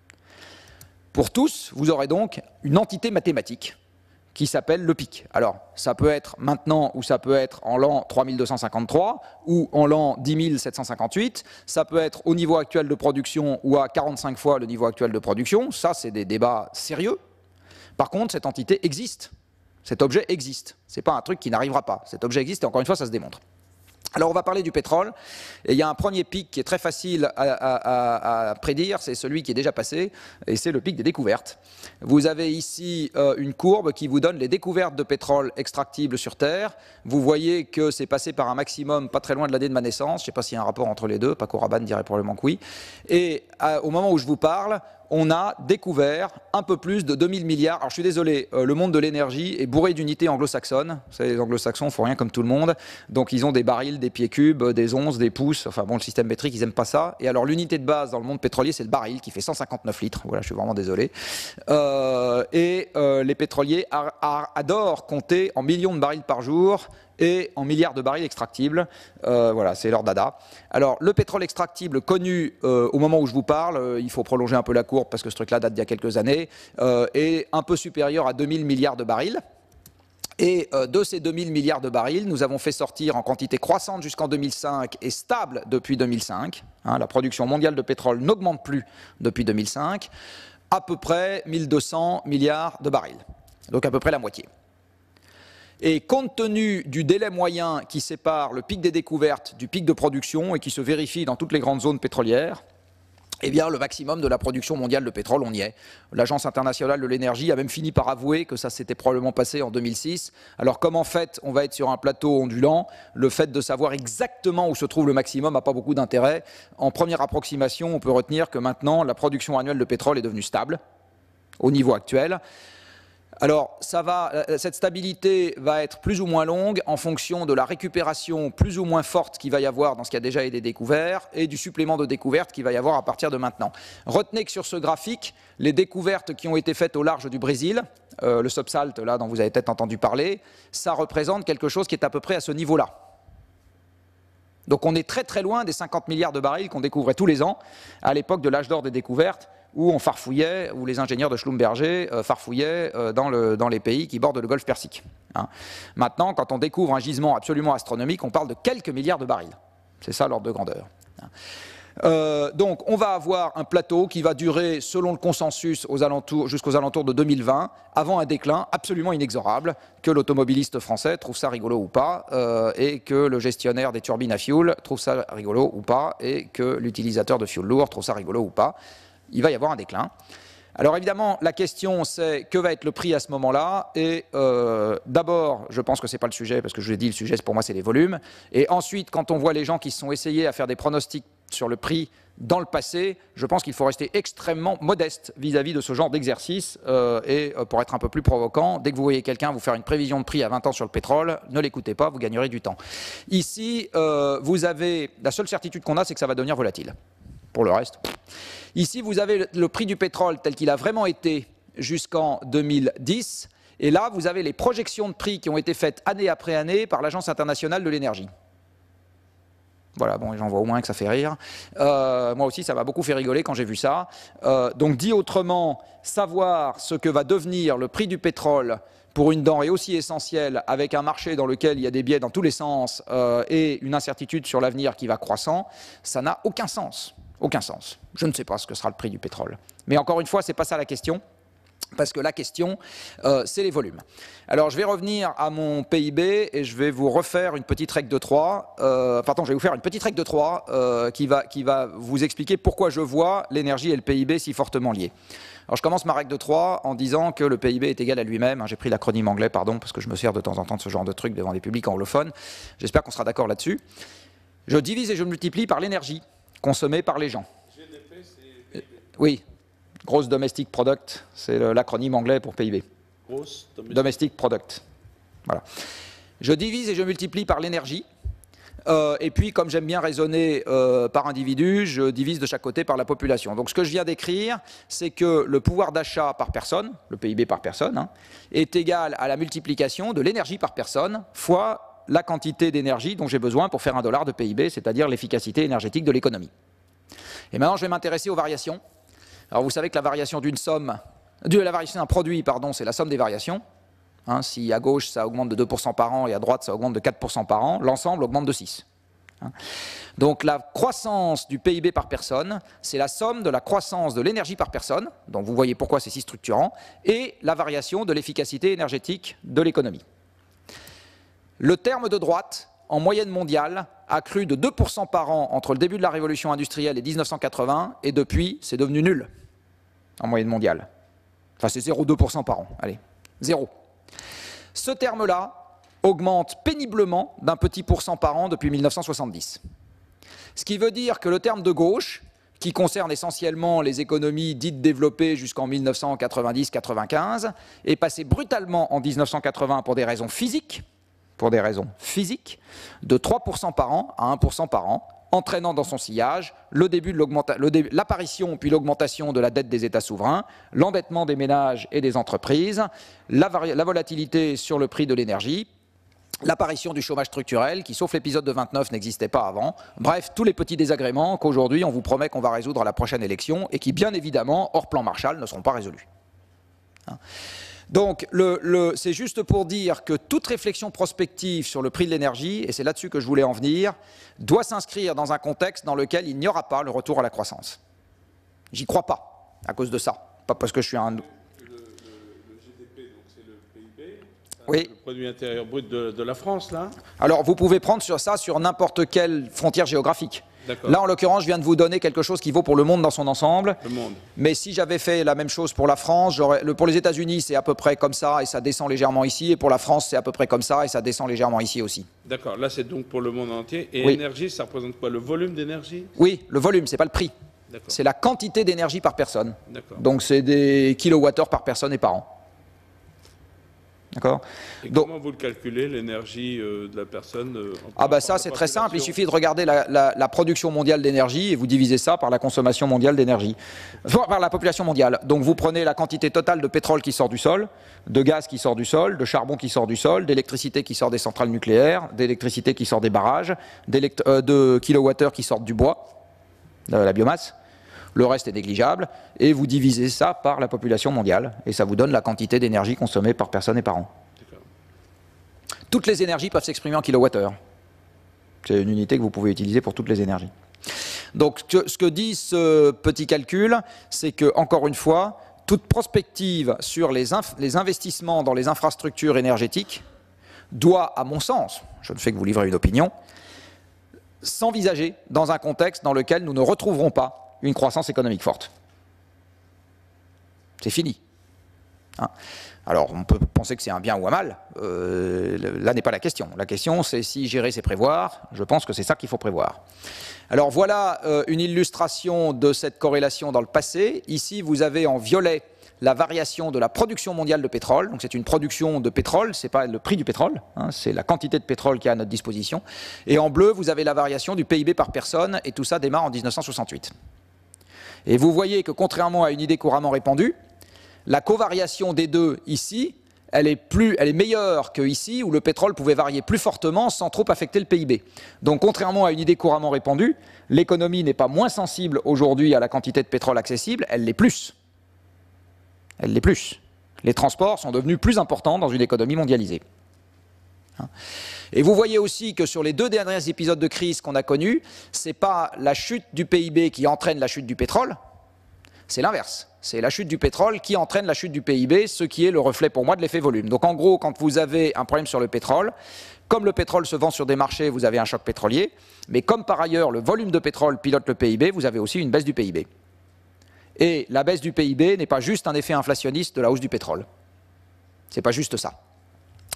Pour tous, vous aurez donc une entité mathématique qui s'appelle le pic. Alors, ça peut être maintenant ou ça peut être en l'an trois mille deux cent cinquante-trois ou en l'an dix mille sept cent cinquante-huit. Ça peut être au niveau actuel de production ou à quarante-cinq fois le niveau actuel de production. Ça, c'est des débats sérieux. Par contre, cette entité existe. Cet objet existe. Ce n'est pas un truc qui n'arrivera pas. Cet objet existe et encore une fois, ça se démontre. Alors on va parler du pétrole, et il y a un premier pic qui est très facile à, à, à, à prédire, c'est celui qui est déjà passé, et c'est le pic des découvertes. Vous avez ici euh, une courbe qui vous donne les découvertes de pétrole extractibles sur Terre. Vous voyez que c'est passé par un maximum pas très loin de l'année de ma naissance, je ne sais pas s'il y a un rapport entre les deux, Paco Rabanne dirait probablement que oui. Et à, au moment où je vous parle, on a découvert un peu plus de deux mille milliards. Alors je suis désolé, euh, le monde de l'énergie est bourré d'unités anglo-saxonnes. Vous savez, les anglo-saxons font rien comme tout le monde. Donc ils ont des barils, des pieds cubes, des onces, des pouces. Enfin bon, le système métrique, ils n'aiment pas ça. Et alors l'unité de base dans le monde pétrolier, c'est le baril qui fait cent cinquante-neuf litres. Voilà, je suis vraiment désolé. Euh, et euh, les pétroliers a, a, adorent compter en millions de barils par jour et en milliards de barils extractibles. Euh, voilà, c'est leur dada. Alors, le pétrole extractible connu euh, au moment où je vous parle, euh, il faut prolonger un peu la courbe parce que ce truc-là date d'il y a quelques années, euh, est un peu supérieur à deux mille milliards de barils. Et euh, de ces deux mille milliards de barils, nous avons fait sortir en quantité croissante jusqu'en deux mille cinq et stable depuis deux mille cinq. Hein, la production mondiale de pétrole n'augmente plus depuis deux mille cinq, à peu près mille deux cents milliards de barils. Donc à peu près la moitié. Et compte tenu du délai moyen qui sépare le pic des découvertes du pic de production et qui se vérifie dans toutes les grandes zones pétrolières, eh bien, le maximum de la production mondiale de pétrole, on y est. L'Agence internationale de l'énergie a même fini par avouer que ça s'était probablement passé en deux mille six. Alors, comme en fait, on va être sur un plateau ondulant, le fait de savoir exactement où se trouve le maximum n'a pas beaucoup d'intérêt. En première approximation, on peut retenir que maintenant, la production annuelle de pétrole est devenue stable au niveau actuel. Alors, ça va, cette stabilité va être plus ou moins longue en fonction de la récupération plus ou moins forte qu'il va y avoir dans ce qui a déjà été découvert et du supplément de découvertes qu'il va y avoir à partir de maintenant. Retenez que sur ce graphique, les découvertes qui ont été faites au large du Brésil, euh, le subsalt là dont vous avez peut-être entendu parler, ça représente quelque chose qui est à peu près à ce niveau-là. Donc on est très très loin des cinquante milliards de barils qu'on découvrait tous les ans à l'époque de l'âge d'or des découvertes, où on farfouillait, où les ingénieurs de Schlumberger euh, farfouillaient euh, dans, le, dans les pays qui bordent le golfe Persique. Hein. Maintenant, quand on découvre un gisement absolument astronomique, on parle de quelques milliards de barils. C'est ça l'ordre de grandeur. Hein. Euh, donc, on va avoir un plateau qui va durer, selon le consensus, aux alentours, jusqu'aux alentours de deux mille vingt, avant un déclin absolument inexorable, que l'automobiliste français trouve ça rigolo ou pas, euh, et que le gestionnaire des turbines à fioul trouve ça rigolo ou pas, et que l'utilisateur de fioul lourd trouve ça rigolo ou pas. Il va y avoir un déclin. Alors évidemment, la question c'est que va être le prix à ce moment-là, et euh, d'abord, je pense que ce n'est pas le sujet, parce que je vous l'ai dit, le sujet pour moi c'est les volumes, et ensuite, quand on voit les gens qui se sont essayés à faire des pronostics sur le prix dans le passé, je pense qu'il faut rester extrêmement modeste vis-à-vis de ce genre d'exercice, euh, et euh, pour être un peu plus provocant, dès que vous voyez quelqu'un vous faire une prévision de prix à vingt ans sur le pétrole, ne l'écoutez pas, vous gagnerez du temps. Ici, euh, vous avez, la seule certitude qu'on a, c'est que ça va devenir volatile. Pour le reste. Ici, vous avez le prix du pétrole tel qu'il a vraiment été jusqu'en deux mille dix. Et là, vous avez les projections de prix qui ont été faites année après année par l'Agence internationale de l'énergie. Voilà, bon, j'en vois au moins que ça fait rire. Euh, moi aussi, ça m'a beaucoup fait rigoler quand j'ai vu ça. Euh, donc, dit autrement, savoir ce que va devenir le prix du pétrole pour une denrée aussi essentielle, avec un marché dans lequel il y a des biais dans tous les sens euh, et une incertitude sur l'avenir qui va croissant, ça n'a aucun sens. Aucun sens. Je ne sais pas ce que sera le prix du pétrole. Mais encore une fois, ce n'est pas ça la question, parce que la question, euh, c'est les volumes. Alors, je vais revenir à mon P I B et je vais vous refaire une petite règle de trois. Euh, pardon, je vais vous faire une petite règle de trois euh, qui va, qui va vous expliquer pourquoi je vois l'énergie et le P I B si fortement liés. Alors, je commence ma règle de trois en disant que le P I B est égal à lui-même. J'ai pris l'acronyme anglais, pardon, parce que je me sers de temps en temps de ce genre de truc devant des publics anglophones. J'espère qu'on sera d'accord là-dessus. Je divise et je multiplie par l'énergie consommée par les gens. G D P, c'est P I B. Oui, Gross Domestic Product, c'est l'acronyme anglais pour P I B. Gross domestic. Domestic product. Voilà. Je divise et je multiplie par l'énergie. Euh, et puis, comme j'aime bien raisonner euh, par individu, je divise de chaque côté par la population. Donc, ce que je viens d'écrire, c'est que le pouvoir d'achat par personne, le P I B par personne, hein, est égal à la multiplication de l'énergie par personne fois la quantité d'énergie dont j'ai besoin pour faire un dollar de P I B, c'est-à-dire l'efficacité énergétique de l'économie. Et maintenant, je vais m'intéresser aux variations. Alors, vous savez que la variation d'une somme, de la variation d'un produit, pardon, c'est la somme des variations. Hein, si à gauche ça augmente de deux pour cent par an et à droite ça augmente de quatre pour cent par an, l'ensemble augmente de six. Hein. Donc la croissance du P I B par personne, c'est la somme de la croissance de l'énergie par personne, donc vous voyez pourquoi c'est si structurant, et la variation de l'efficacité énergétique de l'économie. Le terme de droite, en moyenne mondiale, a cru de deux pour cent par an entre le début de la révolution industrielle et mille neuf cent quatre-vingts, et depuis c'est devenu nul en moyenne mondiale. Enfin c'est zéro virgule deux pour cent par an, allez, zéro. Ce terme-là augmente péniblement d'un petit pourcent par an depuis mille neuf cent soixante-dix. Ce qui veut dire que le terme de gauche, qui concerne essentiellement les économies dites développées jusqu'en mille neuf cent quatre-vingt-dix quatre-vingt-quinze, est passé brutalement en mille neuf cent quatre-vingts pour des raisons physiques, pour des raisons physiques, de trois pour cent par an à un pour cent par an, entraînant dans son sillage le début de l'apparition puis l'augmentation de la dette des États souverains, l'endettement des ménages et des entreprises, la, la volatilité sur le prix de l'énergie, l'apparition du chômage structurel qui, sauf l'épisode de vingt-neuf, n'existait pas avant. Bref, tous les petits désagréments qu'aujourd'hui on vous promet qu'on va résoudre à la prochaine élection et qui, bien évidemment, hors plan Marshall, ne seront pas résolus. Hein. Donc, le, le, c'est juste pour dire que toute réflexion prospective sur le prix de l'énergie, et c'est là-dessus que je voulais en venir, doit s'inscrire dans un contexte dans lequel il n'y aura pas le retour à la croissance. J'y crois pas, à cause de ça. Pas parce que je suis un... Le, le, le G D P, donc c'est le P I B, oui. Le produit intérieur brut de, de la France, là. Alors, vous pouvez prendre sur ça sur n'importe quelle frontière géographique. Là, en l'occurrence, je viens de vous donner quelque chose qui vaut pour le monde dans son ensemble. Le monde. Mais si j'avais fait la même chose pour la France, le, pour les États-Unis, c'est à peu près comme ça et ça descend légèrement ici. Et pour la France, c'est à peu près comme ça et ça descend légèrement ici aussi. D'accord. Là, c'est donc pour le monde entier. Et oui. énergie, ça représente quoi? Le volume d'énergie? Oui, le volume, c'est pas le prix. C'est la quantité d'énergie par personne. Donc, c'est des kilowattheures par personne et par an. D'accord. Et donc, comment vous le calculez, l'énergie euh, de la personne euh, Ah bah ça c'est très simple, il suffit de regarder la, la, la production mondiale d'énergie et vous divisez ça par la consommation mondiale d'énergie, enfin, par la population mondiale. Donc vous prenez la quantité totale de pétrole qui sort du sol, de gaz qui sort du sol, de charbon qui sort du sol, d'électricité qui sort des centrales nucléaires, d'électricité qui sort des barrages, euh, de kilowattheures qui sortent du bois, de la biomasse. Le reste est négligeable, et vous divisez ça par la population mondiale, et ça vous donne la quantité d'énergie consommée par personne et par an. Toutes les énergies peuvent s'exprimer en kilowattheures. C'est une unité que vous pouvez utiliser pour toutes les énergies. Donc ce que dit ce petit calcul, c'est que, encore une fois, toute prospective sur les, les investissements dans les infrastructures énergétiques doit, à mon sens, je ne fais que vous livrer une opinion, s'envisager dans un contexte dans lequel nous ne retrouverons pas une croissance économique forte. C'est fini. Hein. Alors, on peut penser que c'est un bien ou un mal. Euh, là n'est pas la question. La question, c'est si gérer, c'est prévoir. Je pense que c'est ça qu'il faut prévoir. Alors, voilà euh, une illustration de cette corrélation dans le passé. Ici, vous avez en violet la variation de la production mondiale de pétrole. Donc, c'est une production de pétrole, ce n'est pas le prix du pétrole, hein, c'est la quantité de pétrole qui est à notre disposition. Et en bleu, vous avez la variation du P I B par personne, et tout ça démarre en mille neuf cent soixante-huit. Et vous voyez que, contrairement à une idée couramment répandue, la covariation des deux ici, elle est, plus, elle est meilleure que ici, où le pétrole pouvait varier plus fortement sans trop affecter le P I B. Donc, contrairement à une idée couramment répandue, l'économie n'est pas moins sensible aujourd'hui à la quantité de pétrole accessible, elle l'est plus. Elle l'est plus. Les transports sont devenus plus importants dans une économie mondialisée. Et vous voyez aussi que sur les deux derniers épisodes de crise qu'on a connus, ce n'est pas la chute du P I B qui entraîne la chute du pétrole, c'est l'inverse. C'est la chute du pétrole qui entraîne la chute du P I B, ce qui est le reflet pour moi de l'effet volume. Donc en gros, quand vous avez un problème sur le pétrole, comme le pétrole se vend sur des marchés, vous avez un choc pétrolier, mais comme par ailleurs le volume de pétrole pilote le P I B, vous avez aussi une baisse du P I B. Et la baisse du P I B n'est pas juste un effet inflationniste de la hausse du pétrole. C'est pas juste ça.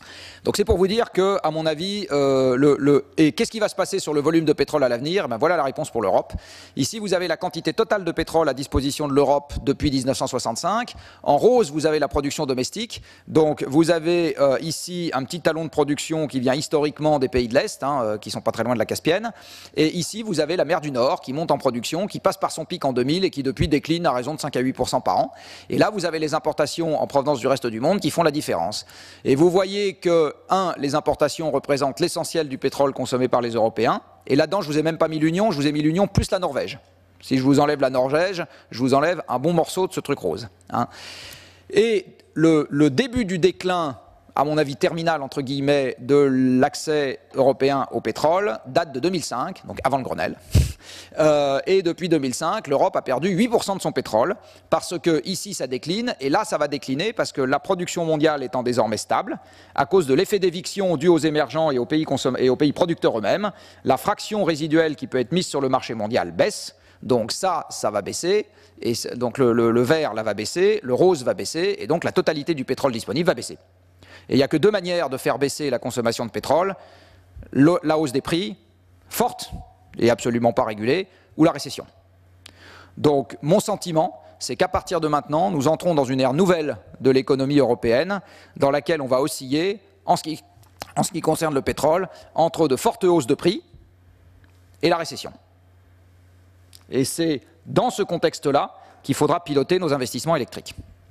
Donc c'est pour vous dire que, à mon avis, euh, le, le, et qu'est-ce qui va se passer sur le volume de pétrole à l'avenir? Ben voilà la réponse pour l'Europe. Ici, vous avez la quantité totale de pétrole à disposition de l'Europe depuis mille neuf cent soixante-cinq. En rose, vous avez la production domestique. Donc vous avez euh, ici un petit talon de production qui vient historiquement des pays de l'Est, hein, euh, qui sont pas très loin de la Caspienne. Et ici, vous avez la mer du Nord qui monte en production, qui passe par son pic en deux mille et qui depuis décline à raison de cinq à huit pour cent par an. Et là, vous avez les importations en provenance du reste du monde qui font la différence. Et vous voyez que un, les importations représentent l'essentiel du pétrole consommé par les Européens. Et là-dedans, je ne vous ai même pas mis l'Union, je vous ai mis l'Union plus la Norvège. Si je vous enlève la Norvège, je vous enlève un bon morceau de ce truc rose. Hein. Et le, le début du déclin, à mon avis terminal, entre guillemets, de l'accès européen au pétrole, date de deux mille cinq, donc avant le Grenelle. Euh, et depuis deux mille cinq, l'Europe a perdu huit pour cent de son pétrole, parce que ici ça décline, et là ça va décliner, parce que la production mondiale étant désormais stable, à cause de l'effet d'éviction dû aux émergents et aux pays, et aux pays producteurs eux-mêmes, la fraction résiduelle qui peut être mise sur le marché mondial baisse, donc ça, ça va baisser, et donc le, le, le vert là va baisser, le rose va baisser, et donc la totalité du pétrole disponible va baisser. Et il n'y a que deux manières de faire baisser la consommation de pétrole, le, la hausse des prix, forte et absolument pas régulée, ou la récession. Donc mon sentiment, c'est qu'à partir de maintenant, nous entrons dans une ère nouvelle de l'économie européenne, dans laquelle on va osciller, en ce qui, en ce qui concerne le pétrole, entre de fortes hausses de prix et la récession. Et c'est dans ce contexte-là qu'il faudra piloter nos investissements électriques.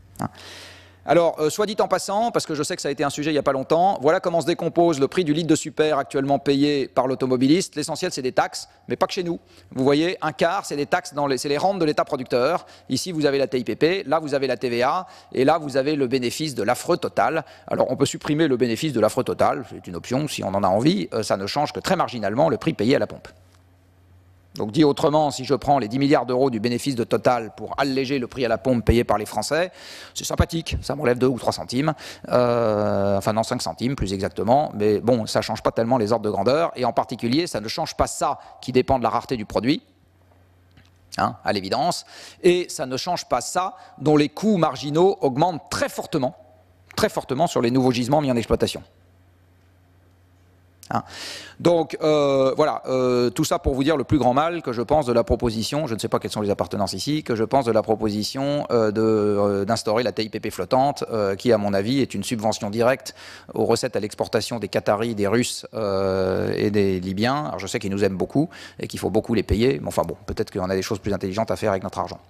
Alors, euh, soit dit en passant, parce que je sais que ça a été un sujet il n'y a pas longtemps, voilà comment se décompose le prix du litre de super actuellement payé par l'automobiliste. L'essentiel, c'est des taxes, mais pas que chez nous. Vous voyez, un quart, c'est des taxes, c'est les rentes de l'État producteur. Ici, vous avez la T I P P, là, vous avez la T V A, et là, vous avez le bénéfice de l'affreux total. Alors, on peut supprimer le bénéfice de l'affreux total, c'est une option, si on en a envie, euh, ça ne change que très marginalement le prix payé à la pompe. Donc dit autrement, si je prends les dix milliards d'euros du bénéfice de Total pour alléger le prix à la pompe payé par les Français, c'est sympathique, ça m'enlève deux ou trois centimes, euh, enfin non cinq centimes plus exactement, mais bon, ça ne change pas tellement les ordres de grandeur, et en particulier, ça ne change pas ça qui dépend de la rareté du produit, hein, à l'évidence, et ça ne change pas ça dont les coûts marginaux augmentent très fortement, très fortement sur les nouveaux gisements mis en exploitation. Hein. Donc euh, voilà, euh, tout ça pour vous dire le plus grand mal que je pense de la proposition, je ne sais pas quelles sont les appartenances ici, que je pense de la proposition euh, d'instaurer euh, la T I P P flottante, euh, qui à mon avis est une subvention directe aux recettes à l'exportation des Qataris, des Russes euh, et des Libyens. Alors je sais qu'ils nous aiment beaucoup et qu'il faut beaucoup les payer, mais enfin bon, peut-être qu'on a des choses plus intelligentes à faire avec notre argent.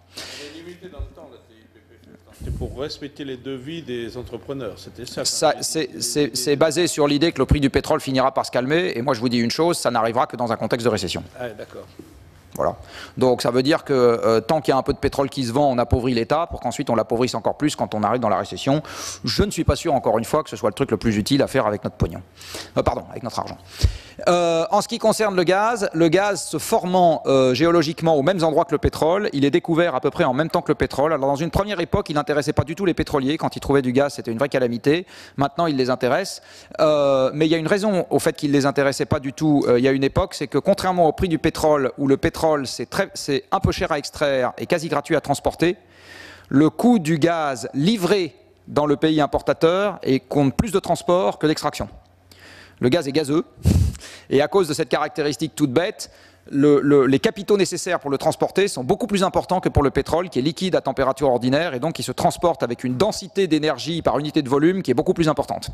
C'était pour respecter les devis des entrepreneurs, c'était ça. ça C'est basé sur l'idée que le prix du pétrole finira par se calmer, et moi je vous dis une chose, ça n'arrivera que dans un contexte de récession. Ah, d'accord. Voilà. Donc ça veut dire que euh, tant qu'il y a un peu de pétrole qui se vend, on appauvrit l'État, pour qu'ensuite on l'appauvrisse encore plus quand on arrive dans la récession. Je ne suis pas sûr, encore une fois, que ce soit le truc le plus utile à faire avec notre pognon. Euh, pardon, avec notre argent. Euh, en ce qui concerne le gaz, le gaz se formant euh, géologiquement aux mêmes endroits que le pétrole, il est découvert à peu près en même temps que le pétrole. Alors dans une première époque, il n'intéressait pas du tout les pétroliers. Quand ils trouvaient du gaz, c'était une vraie calamité. Maintenant, il les intéresse. Euh, mais il y a une raison au fait qu'il ne les intéressait pas du tout. Euh, il y a une époque, c'est que contrairement au prix du pétrole, où le pétrole c'est un peu cher à extraire et quasi gratuit à transporter, le coût du gaz livré dans le pays importateur et compte plus de transport que d'extraction. Le gaz est gazeux, et à cause de cette caractéristique toute bête, le, le, les capitaux nécessaires pour le transporter sont beaucoup plus importants que pour le pétrole, qui est liquide à température ordinaire, et donc qui se transporte avec une densité d'énergie par unité de volume qui est beaucoup plus importante.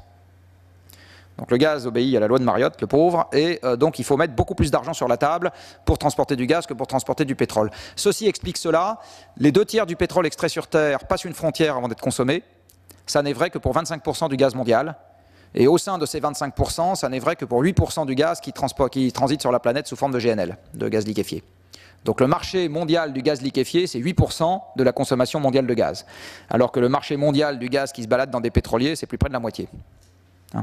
Donc le gaz obéit à la loi de Mariotte, le pauvre, et euh, donc il faut mettre beaucoup plus d'argent sur la table pour transporter du gaz que pour transporter du pétrole. Ceci explique cela. Les deux tiers du pétrole extrait sur Terre passent une frontière avant d'être consommé. Ça n'est vrai que pour vingt-cinq pour cent du gaz mondial. Et au sein de ces vingt-cinq pour cent, ça n'est vrai que pour huit pour cent du gaz qui, qui transite sur la planète sous forme de G N L, de gaz liquéfié. Donc le marché mondial du gaz liquéfié, c'est huit pour cent de la consommation mondiale de gaz. Alors que le marché mondial du gaz qui se balade dans des pétroliers, c'est plus près de la moitié. Hein ?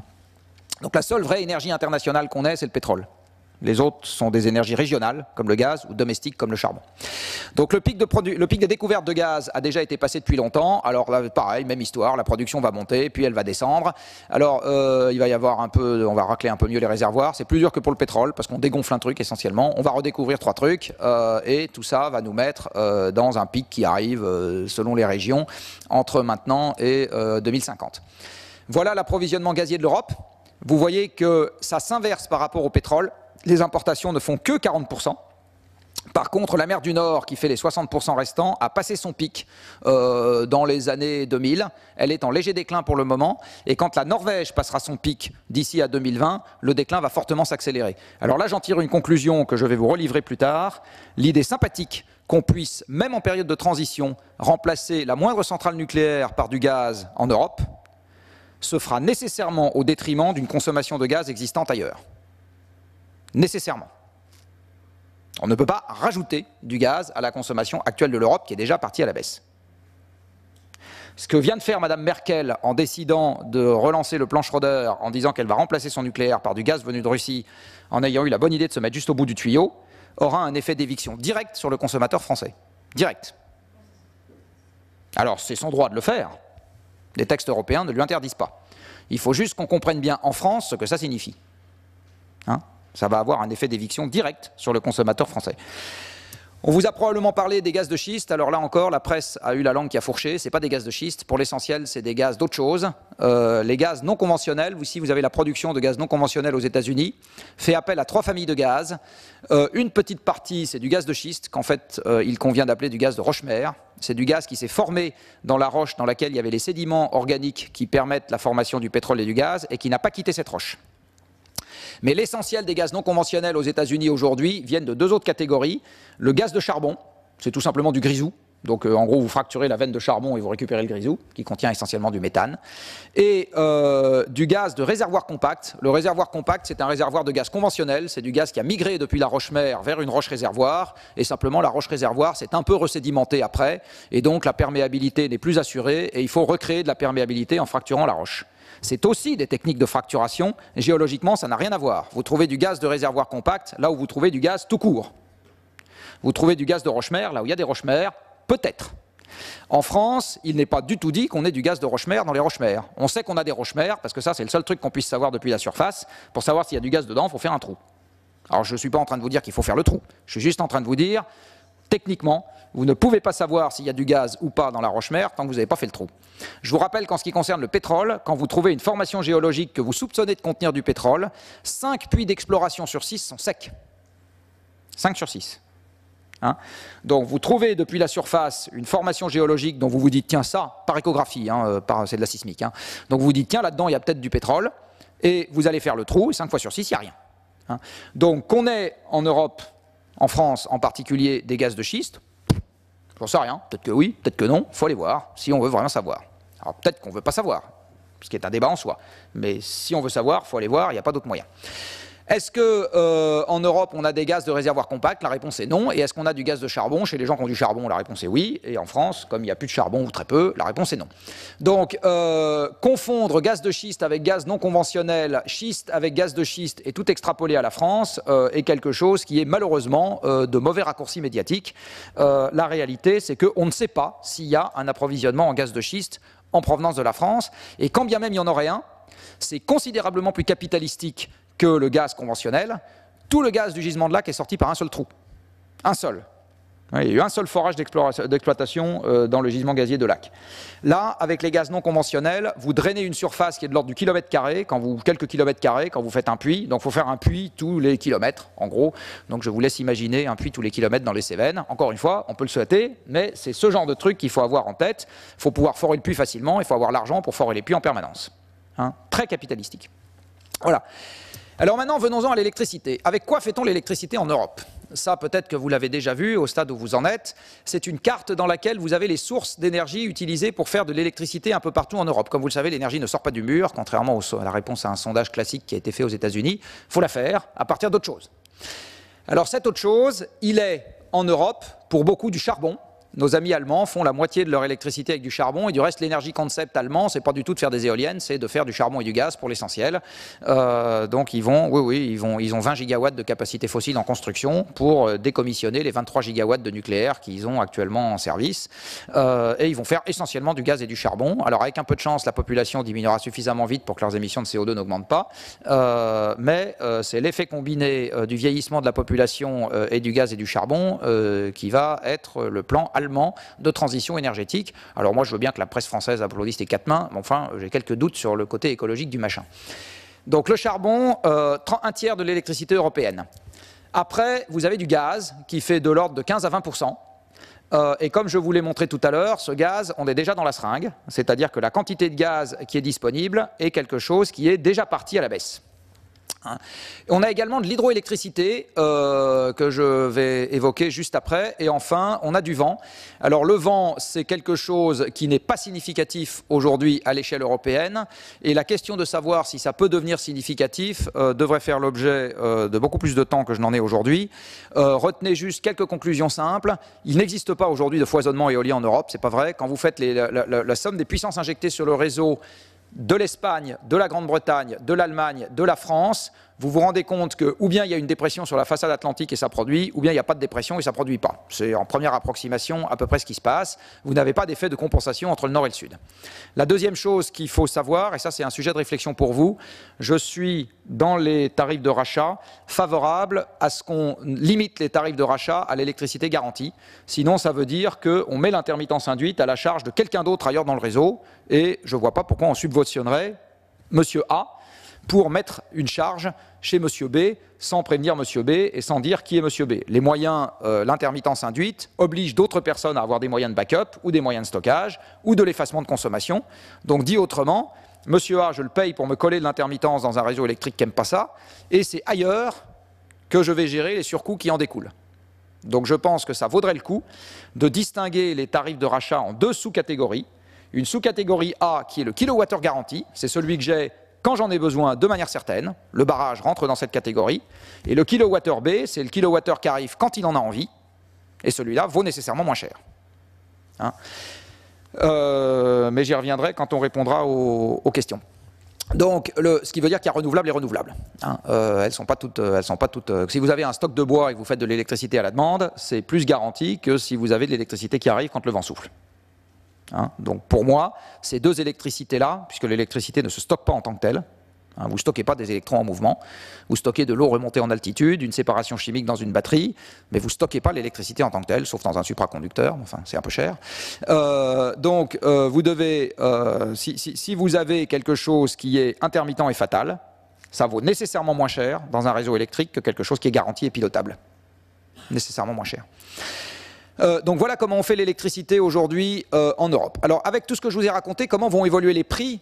Donc la seule vraie énergie internationale qu'on ait, c'est le pétrole. Les autres sont des énergies régionales, comme le gaz, ou domestiques, comme le charbon. Donc le pic, de le pic des découvertes de gaz a déjà été passé depuis longtemps. Alors là, pareil, même histoire, la production va monter, puis elle va descendre. Alors euh, il va y avoir un peu, on va racler un peu mieux les réservoirs. C'est plus dur que pour le pétrole, parce qu'on dégonfle un truc essentiellement. On va redécouvrir trois trucs, euh, et tout ça va nous mettre euh, dans un pic qui arrive, euh, selon les régions, entre maintenant et euh, deux mille cinquante. Voilà l'approvisionnement gazier de l'Europe. vous voyez que ça s'inverse par rapport au pétrole. Les importations ne font que quarante pour cent. Par contre, la mer du Nord, qui fait les soixante pour cent restants, a passé son pic euh, dans les années deux mille. Elle est en léger déclin pour le moment. Et quand la Norvège passera son pic d'ici à deux mille vingt, le déclin va fortement s'accélérer. Alors là, j'en tire une conclusion que je vais vous relivrer plus tard. L'idée sympathique qu'on puisse, même en période de transition, remplacer la moindre centrale nucléaire par du gaz en Europe, se fera nécessairement au détriment d'une consommation de gaz existante ailleurs. Nécessairement. On ne peut pas rajouter du gaz à la consommation actuelle de l'Europe qui est déjà partie à la baisse. Ce que vient de faire Mme Merkel en décidant de relancer le plan Schröder en disant qu'elle va remplacer son nucléaire par du gaz venu de Russie en ayant eu la bonne idée de se mettre juste au bout du tuyau, aura un effet d'éviction direct sur le consommateur français. Direct. Alors c'est son droit de le faire. Les textes européens ne lui interdisent pas. Il faut juste qu'on comprenne bien en France ce que ça signifie. Hein ? Ça va avoir un effet d'éviction direct sur le consommateur français. On vous a probablement parlé des gaz de schiste. Alors là encore, la presse a eu la langue qui a fourché. Ce n'est pas des gaz de schiste. Pour l'essentiel, c'est des gaz d'autre chose. Euh, les gaz non conventionnels, ici vous avez la production de gaz non conventionnel aux États-Unis, fait appel à trois familles de gaz. Euh, une petite partie, c'est du gaz de schiste, qu'en fait, euh, il convient d'appeler du gaz de roche-mer. C'est du gaz qui s'est formé dans la roche dans laquelle il y avait les sédiments organiques qui permettent la formation du pétrole et du gaz et qui n'a pas quitté cette roche. Mais l'essentiel des gaz non conventionnels aux États-Unis aujourd'hui viennent de deux autres catégories. Le gaz de charbon, c'est tout simplement du grisou. Donc euh, en gros, vous fracturez la veine de charbon et vous récupérez le grisou, qui contient essentiellement du méthane. Et euh, du gaz de réservoir compact. Le réservoir compact, c'est un réservoir de gaz conventionnel. C'est du gaz qui a migré depuis la roche-mère vers une roche-réservoir. Et simplement, la roche-réservoir s'est un peu resédimentée après. Et donc, la perméabilité n'est plus assurée. Et il faut recréer de la perméabilité en fracturant la roche. C'est aussi des techniques de fracturation. Géologiquement, ça n'a rien à voir. Vous trouvez du gaz de réservoir compact là où vous trouvez du gaz tout court. Vous trouvez du gaz de roche-mère là où il y a des roches-mères, peut-être. En France, il n'est pas du tout dit qu'on ait du gaz de roche-mère dans les roches-mères. On sait qu'on a des roches-mères parce que ça, c'est le seul truc qu'on puisse savoir depuis la surface. Pour savoir s'il y a du gaz dedans, il faut faire un trou. Alors, je ne suis pas en train de vous dire qu'il faut faire le trou. Je suis juste en train de vous dire, techniquement, vous ne pouvez pas savoir s'il y a du gaz ou pas dans la roche-mère tant que vous n'avez pas fait le trou. Je vous rappelle qu'en ce qui concerne le pétrole, quand vous trouvez une formation géologique que vous soupçonnez de contenir du pétrole, cinq puits d'exploration sur six sont secs. cinq sur six. Hein, donc vous trouvez depuis la surface une formation géologique dont vous vous dites, tiens ça, par échographie, hein, c'est de la sismique, hein. Donc vous vous dites, tiens là-dedans il y a peut-être du pétrole, et vous allez faire le trou, et cinq fois sur six, il n'y a rien. Hein. Donc qu'on ait en Europe, en France en particulier, des gaz de schiste, j'en sais rien, peut-être que oui, peut-être que non, il faut aller voir, si on veut vraiment savoir. Alors peut-être qu'on ne veut pas savoir, ce qui est un débat en soi, mais si on veut savoir, il faut aller voir, il n'y a pas d'autre moyen. Est-ce qu'en euh, Europe, on a des gaz de réservoir compact? La réponse est non. Et est-ce qu'on a du gaz de charbon? Chez les gens qui ont du charbon, la réponse est oui. Et en France, comme il n'y a plus de charbon ou très peu, la réponse est non. Donc, euh, confondre gaz de schiste avec gaz non conventionnel, schiste avec gaz de schiste et tout extrapoler à la France euh, est quelque chose qui est malheureusement euh, de mauvais raccourcis médiatiques. Euh, la réalité, c'est qu'on ne sait pas s'il y a un approvisionnement en gaz de schiste en provenance de la France. Et quand bien même il y en aurait un, c'est considérablement plus capitalistique que le gaz conventionnel. Tout le gaz du gisement de lac est sorti par un seul trou. Un seul. Il y a eu un seul forage d'exploitation euh, dans le gisement gazier de lac. Là, avec les gaz non conventionnels, vous drainez une surface qui est de l'ordre du kilomètre carré, quand vous, quelques kilomètres carrés, quand vous faites un puits. Donc il faut faire un puits tous les kilomètres, en gros. Donc je vous laisse imaginer un puits tous les kilomètres dans les Cévennes. Encore une fois, on peut le souhaiter, mais c'est ce genre de truc qu'il faut avoir en tête. Il faut pouvoir forer le puits facilement, il faut avoir l'argent pour forer les puits en permanence. Hein, très capitalistique. Voilà. Alors maintenant, venons-en à l'électricité. Avec quoi fait-on l'électricité en Europe? Ça, peut-être que vous l'avez déjà vu au stade où vous en êtes. C'est une carte dans laquelle vous avez les sources d'énergie utilisées pour faire de l'électricité un peu partout en Europe. Comme vous le savez, l'énergie ne sort pas du mur, contrairement à la réponse à un sondage classique qui a été fait aux États-Unis. Il faut la faire à partir d'autre chose. Alors cette autre chose, il est en Europe pour beaucoup du charbon. Nos amis allemands font la moitié de leur électricité avec du charbon et du reste l'énergie concept allemand, c'est pas du tout de faire des éoliennes, c'est de faire du charbon et du gaz pour l'essentiel. Euh, donc ils vont, oui oui, ils vont, ils ont vingt gigawatts de capacité fossile en construction pour décommissionner les vingt-trois gigawatts de nucléaire qu'ils ont actuellement en service. Euh, et ils vont faire essentiellement du gaz et du charbon. Alors avec un peu de chance, la population diminuera suffisamment vite pour que leurs émissions de C O deux n'augmentent pas. Euh, mais euh, c'est l'effet combiné euh, du vieillissement de la population euh, et du gaz et du charbon euh, qui va être le plan allemand de transition énergétique. Alors moi je veux bien que la presse française applaudisse les quatre mains, mais enfin j'ai quelques doutes sur le côté écologique du machin. Donc le charbon, euh, un tiers de l'électricité européenne. Après, vous avez du gaz qui fait de l'ordre de quinze à vingt pour cent. Euh, et comme je vous l'ai montré tout à l'heure, ce gaz, on est déjà dans la seringue. C'est-à-dire que la quantité de gaz qui est disponible est quelque chose qui est déjà parti à la baisse. Hein. On a également de l'hydroélectricité euh, que je vais évoquer juste après. Et enfin, on a du vent. Alors le vent, c'est quelque chose qui n'est pas significatif aujourd'hui à l'échelle européenne. Et la question de savoir si ça peut devenir significatif euh, devrait faire l'objet euh, de beaucoup plus de temps que je n'en ai aujourd'hui. Euh, retenez juste quelques conclusions simples. Il n'existe pas aujourd'hui de foisonnement éolien en Europe, c'est pas vrai. Quand vous faites les, la, la, la somme des puissances injectées sur le réseau de l'Espagne, de la Grande-Bretagne, de l'Allemagne, de la France, vous vous rendez compte que ou bien il y a une dépression sur la façade atlantique et ça produit, ou bien il n'y a pas de dépression et ça ne produit pas. C'est en première approximation à peu près ce qui se passe. Vous n'avez pas d'effet de compensation entre le nord et le sud. La deuxième chose qu'il faut savoir, et ça c'est un sujet de réflexion pour vous, je suis dans les tarifs de rachat favorable à ce qu'on limite les tarifs de rachat à l'électricité garantie. Sinon ça veut dire qu'on met l'intermittence induite à la charge de quelqu'un d'autre ailleurs dans le réseau et je ne vois pas pourquoi on subventionnerait Monsieur A pour mettre une charge chez Monsieur B sans prévenir Monsieur B et sans dire qui est Monsieur B. Les moyens, euh, l'intermittence induite, oblige d'autres personnes à avoir des moyens de backup ou des moyens de stockage ou de l'effacement de consommation. Donc dit autrement, Monsieur A, je le paye pour me coller de l'intermittence dans un réseau électrique qui n'aime pas ça, et c'est ailleurs que je vais gérer les surcoûts qui en découlent. Donc je pense que ça vaudrait le coup de distinguer les tarifs de rachat en deux sous-catégories. Une sous-catégorie A qui est le kilowattheure garanti, c'est celui que j'ai quand j'en ai besoin de manière certaine, le barrage rentre dans cette catégorie, et le kilowattheure B, c'est le kilowattheure qui arrive quand il en a envie, et celui-là vaut nécessairement moins cher. Hein euh, mais j'y reviendrai quand on répondra aux, aux questions. Donc, le, ce qui veut dire qu'il y a renouvelable et renouvelable. Hein euh, elles sont pas toutes, elles sont pas toutes. Euh, si vous avez un stock de bois et que vous faites de l'électricité à la demande, c'est plus garanti que si vous avez de l'électricité qui arrive quand le vent souffle. Hein, donc pour moi, ces deux électricités-là, puisque l'électricité ne se stocke pas en tant que telle, hein, vous ne stockez pas des électrons en mouvement, vous stockez de l'eau remontée en altitude, une séparation chimique dans une batterie, mais vous ne stockez pas l'électricité en tant que telle, sauf dans un supraconducteur, enfin c'est un peu cher. Euh, donc euh, vous devez, euh, si, si, si vous avez quelque chose qui est intermittent et fatal, ça vaut nécessairement moins cher dans un réseau électrique que quelque chose qui est garanti et pilotable. Nécessairement moins cher. Euh, donc voilà comment on fait l'électricité aujourd'hui euh, en Europe. Alors avec tout ce que je vous ai raconté, comment vont évoluer les prix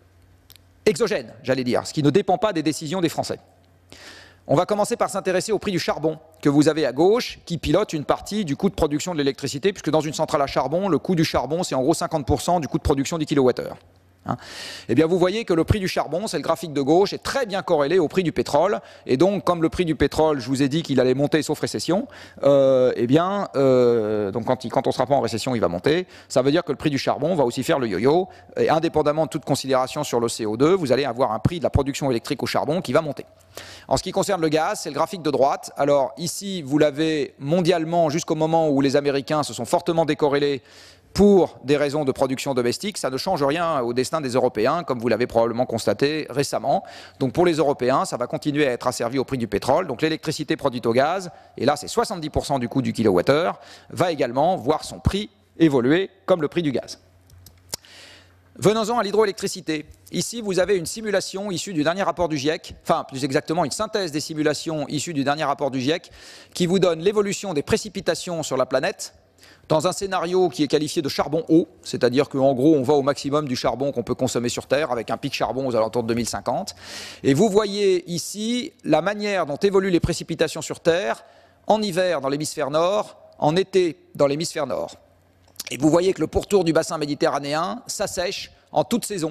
exogènes, j'allais dire, ce qui ne dépend pas des décisions des Français. On va commencer par s'intéresser au prix du charbon que vous avez à gauche, qui pilote une partie du coût de production de l'électricité, puisque dans une centrale à charbon, le coût du charbon, c'est en gros cinquante pour cent du coût de production du kilowattheure. Hein. Eh bien, vous voyez que le prix du charbon, c'est le graphique de gauche, est très bien corrélé au prix du pétrole. Et donc, comme le prix du pétrole, je vous ai dit qu'il allait monter sauf récession, euh, eh bien, euh, donc quand, il, quand on ne sera pas en récession, il va monter. Ça veut dire que le prix du charbon va aussi faire le yo-yo. Et indépendamment de toute considération sur le C O deux, vous allez avoir un prix de la production électrique au charbon qui va monter. En ce qui concerne le gaz, c'est le graphique de droite. Alors ici, vous l'avez mondialement jusqu'au moment où les Américains se sont fortement décorrélés pour des raisons de production domestique. Ça ne change rien au destin des Européens, comme vous l'avez probablement constaté récemment. Donc pour les Européens, ça va continuer à être asservi au prix du pétrole. Donc l'électricité produite au gaz, et là c'est soixante-dix pour cent du coût du kilowattheure, va également voir son prix évoluer comme le prix du gaz. Venons-en à l'hydroélectricité. Ici, vous avez une simulation issue du dernier rapport du GIEC, enfin plus exactement une synthèse des simulations issues du dernier rapport du GIEC, qui vous donne l'évolution des précipitations sur la planète dans un scénario qui est qualifié de charbon haut, c'est-à-dire qu'en gros, on va au maximum du charbon qu'on peut consommer sur Terre, avec un pic charbon aux alentours de deux mille cinquante. Et vous voyez ici la manière dont évoluent les précipitations sur Terre, en hiver dans l'hémisphère nord, en été dans l'hémisphère nord. Et vous voyez que le pourtour du bassin méditerranéen s'assèche en toute saison,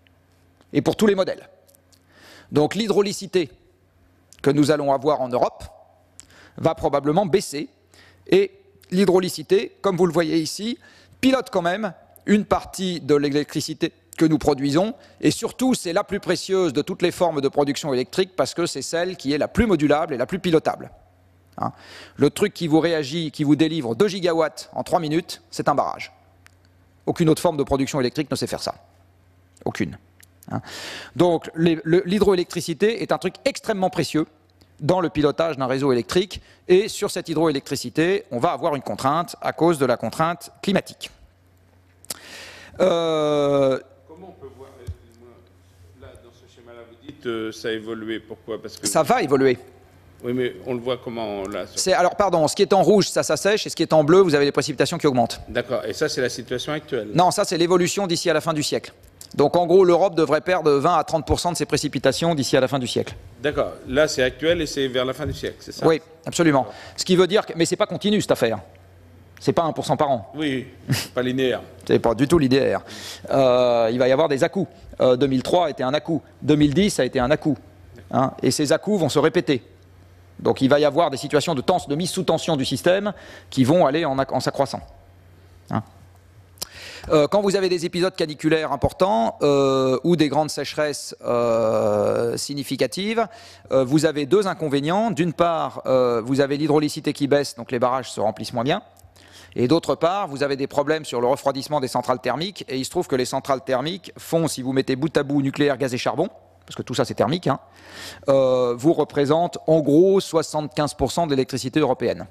et pour tous les modèles. Donc l'hydraulicité que nous allons avoir en Europe va probablement baisser, et l'hydraulicité, comme vous le voyez ici, pilote quand même une partie de l'électricité que nous produisons, et surtout c'est la plus précieuse de toutes les formes de production électrique parce que c'est celle qui est la plus modulable et la plus pilotable. Hein. Le truc qui vous réagit, qui vous délivre deux gigawatts en trois minutes, c'est un barrage. Aucune autre forme de production électrique ne sait faire ça. Aucune. Hein. Donc l'hydroélectricité est un truc extrêmement précieux dans le pilotage d'un réseau électrique, et sur cette hydroélectricité, on va avoir une contrainte à cause de la contrainte climatique. Euh... Comment on peut voir, excusez-moi, là, dans ce schéma-là, vous dites dites euh, ça a évolué, pourquoi? Parce que... Ça va évoluer. Oui, mais on le voit comment là sur... C'est, alors, pardon, ce qui est en rouge, ça s'assèche, et ce qui est en bleu, vous avez les précipitations qui augmentent. D'accord, et ça, c'est la situation actuelle? Non, ça, c'est l'évolution d'ici à la fin du siècle. Donc, en gros, l'Europe devrait perdre vingt à trente pour cent de ses précipitations d'ici à la fin du siècle. D'accord, là, c'est actuel et c'est vers la fin du siècle, c'est ça? Oui, absolument. Ce qui veut dire que... Mais c'est pas continu, cette affaire. C'est pas un pour cent par an. Oui, pas linéaire. C'est pas du tout linéaire. Euh, il va y avoir des à-coups. Euh, deux mille trois a été un à-coup. deux mille dix a été un à-coup. Hein, et ces à-coups vont se répéter. Donc il va y avoir des situations de, tense, de mise sous tension du système qui vont aller en, en s'accroissant. Hein. Euh, quand vous avez des épisodes caniculaires importants euh, ou des grandes sécheresses euh, significatives, euh, vous avez deux inconvénients. D'une part, euh, vous avez l'hydraulicité qui baisse, donc les barrages se remplissent moins bien. Et d'autre part, vous avez des problèmes sur le refroidissement des centrales thermiques. Et il se trouve que les centrales thermiques font, si vous mettez bout à bout nucléaire, gaz et charbon, parce que tout ça c'est thermique, hein, euh, vous représente en gros soixante-quinze pour cent de l'électricité européenne.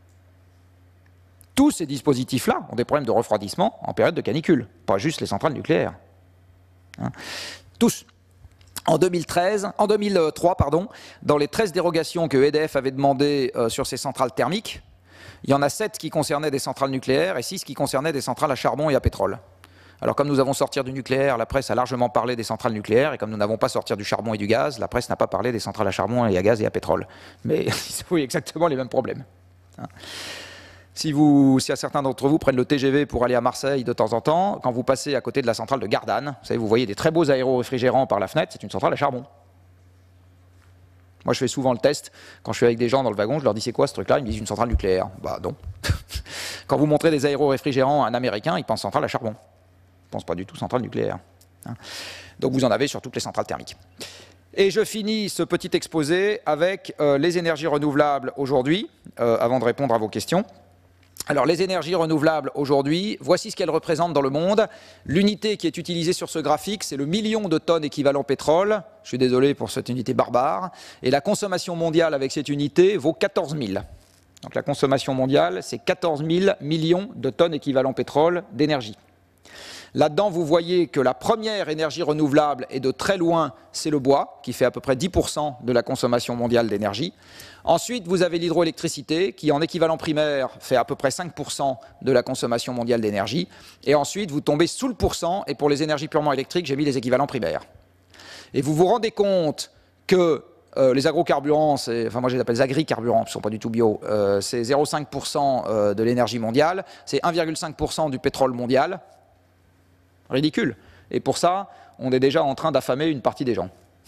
Tous ces dispositifs-là ont des problèmes de refroidissement en période de canicule, pas juste les centrales nucléaires. Hein. Tous. En deux mille treize, en deux mille trois, pardon, dans les treize dérogations que E D F avait demandées euh, sur ces centrales thermiques, il y en a sept qui concernaient des centrales nucléaires et six qui concernaient des centrales à charbon et à pétrole. Alors comme nous avons sorti du nucléaire, la presse a largement parlé des centrales nucléaires, et comme nous n'avons pas sorti du charbon et du gaz, la presse n'a pas parlé des centrales à charbon et à gaz et à pétrole. Mais c'est exactement les mêmes problèmes. Hein. Si, vous, si certains d'entre vous prennent le T G V pour aller à Marseille de temps en temps, quand vous passez à côté de la centrale de Gardanne, vous savez, vous voyez des très beaux aéro-réfrigérants par la fenêtre, c'est une centrale à charbon. Moi, je fais souvent le test. Quand je suis avec des gens dans le wagon, je leur dis c'est quoi ce truc-là? Ils me disent une centrale nucléaire. Bah non. Quand vous montrez des aéro-réfrigérants à un Américain, il pense centrale à charbon. Je ne pense pas du tout centrale nucléaire. Hein. Donc vous en avez sur toutes les centrales thermiques. Et je finis ce petit exposé avec euh, les énergies renouvelables aujourd'hui, euh, avant de répondre à vos questions. Alors les énergies renouvelables aujourd'hui, voici ce qu'elles représentent dans le monde. L'unité qui est utilisée sur ce graphique, c'est le million de tonnes équivalent pétrole. Je suis désolé pour cette unité barbare. Et la consommation mondiale avec cette unité vaut quatorze mille. Donc la consommation mondiale, c'est quatorze mille millions de tonnes équivalent pétrole d'énergie. Là-dedans, vous voyez que la première énergie renouvelable, et de très loin, c'est le bois, qui fait à peu près dix pour cent de la consommation mondiale d'énergie. Ensuite, vous avez l'hydroélectricité, qui en équivalent primaire fait à peu près cinq pour cent de la consommation mondiale d'énergie. Et ensuite, vous tombez sous le pourcent, et pour les énergies purement électriques, j'ai mis les équivalents primaires. Et vous vous rendez compte que euh, les agrocarburants, enfin moi je les appelle les agricarburants, ils ne sont pas du tout bio, euh, c'est zéro virgule cinq pour cent de l'énergie mondiale, c'est un virgule cinq pour cent du pétrole mondial. Ridicule. Et pour ça, on est déjà en train d'affamer une partie des gens.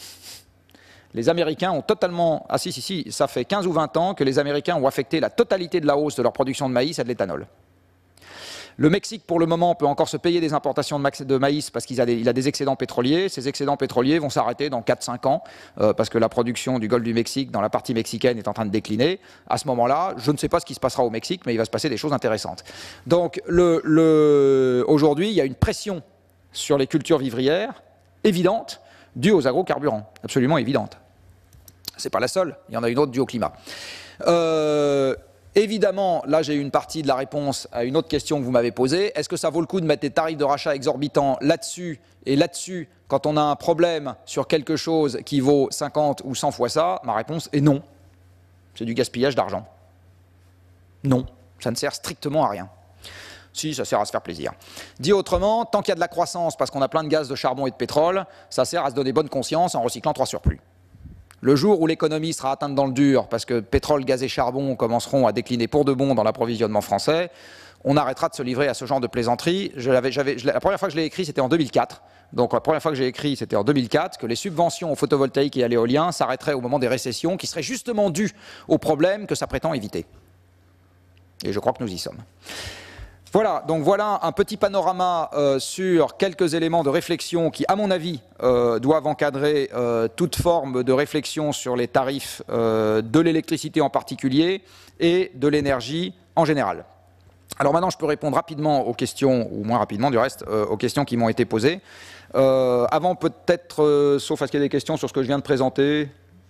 Les Américains ont totalement... Ah si, si, si, ça fait quinze ou vingt ans que les Américains ont affecté la totalité de la hausse de leur production de maïs à de l'éthanol. Le Mexique, pour le moment, peut encore se payer des importations de maïs parce qu'il a, a des excédents pétroliers. Ces excédents pétroliers vont s'arrêter dans quatre à cinq ans euh, parce que la production du golfe du Mexique dans la partie mexicaine est en train de décliner. À ce moment-là, je ne sais pas ce qui se passera au Mexique, mais il va se passer des choses intéressantes. Donc, le, le... aujourd'hui, il y a une pression sur les cultures vivrières, évidente, due aux agrocarburants, absolument évidente. Ce n'est pas la seule, il y en a une autre due au climat. Euh, évidemment, là j'ai une partie de la réponse à une autre question que vous m'avez posée. Est-ce que ça vaut le coup de mettre des tarifs de rachat exorbitants là-dessus et là-dessus quand on a un problème sur quelque chose qui vaut cinquante ou cent fois ça? Ma réponse est non. C'est du gaspillage d'argent. Non, ça ne sert strictement à rien. Si, ça sert à se faire plaisir. Dit autrement, tant qu'il y a de la croissance parce qu'on a plein de gaz, de charbon et de pétrole, ça sert à se donner bonne conscience en recyclant trois surplus. Le jour où l'économie sera atteinte dans le dur parce que pétrole, gaz et charbon commenceront à décliner pour de bon dans l'approvisionnement français, on arrêtera de se livrer à ce genre de plaisanterie. Je l'avais, j'avais, je, la première fois que je l'ai écrit, c'était en deux mille quatre. Donc la première fois que j'ai écrit, c'était en deux mille quatre, que les subventions au photovoltaïque et à l'éolien s'arrêteraient au moment des récessions qui seraient justement dues aux problèmes que ça prétend éviter. Et je crois que nous y sommes. Voilà, donc voilà un petit panorama euh, sur quelques éléments de réflexion qui, à mon avis, euh, doivent encadrer euh, toute forme de réflexion sur les tarifs euh, de l'électricité en particulier et de l'énergie en général. Alors maintenant, je peux répondre rapidement aux questions, ou moins rapidement du reste, euh, aux questions qui m'ont été posées. Euh, avant peut-être, euh, sauf à ce qu'il y ait des questions sur ce que je viens de présenter.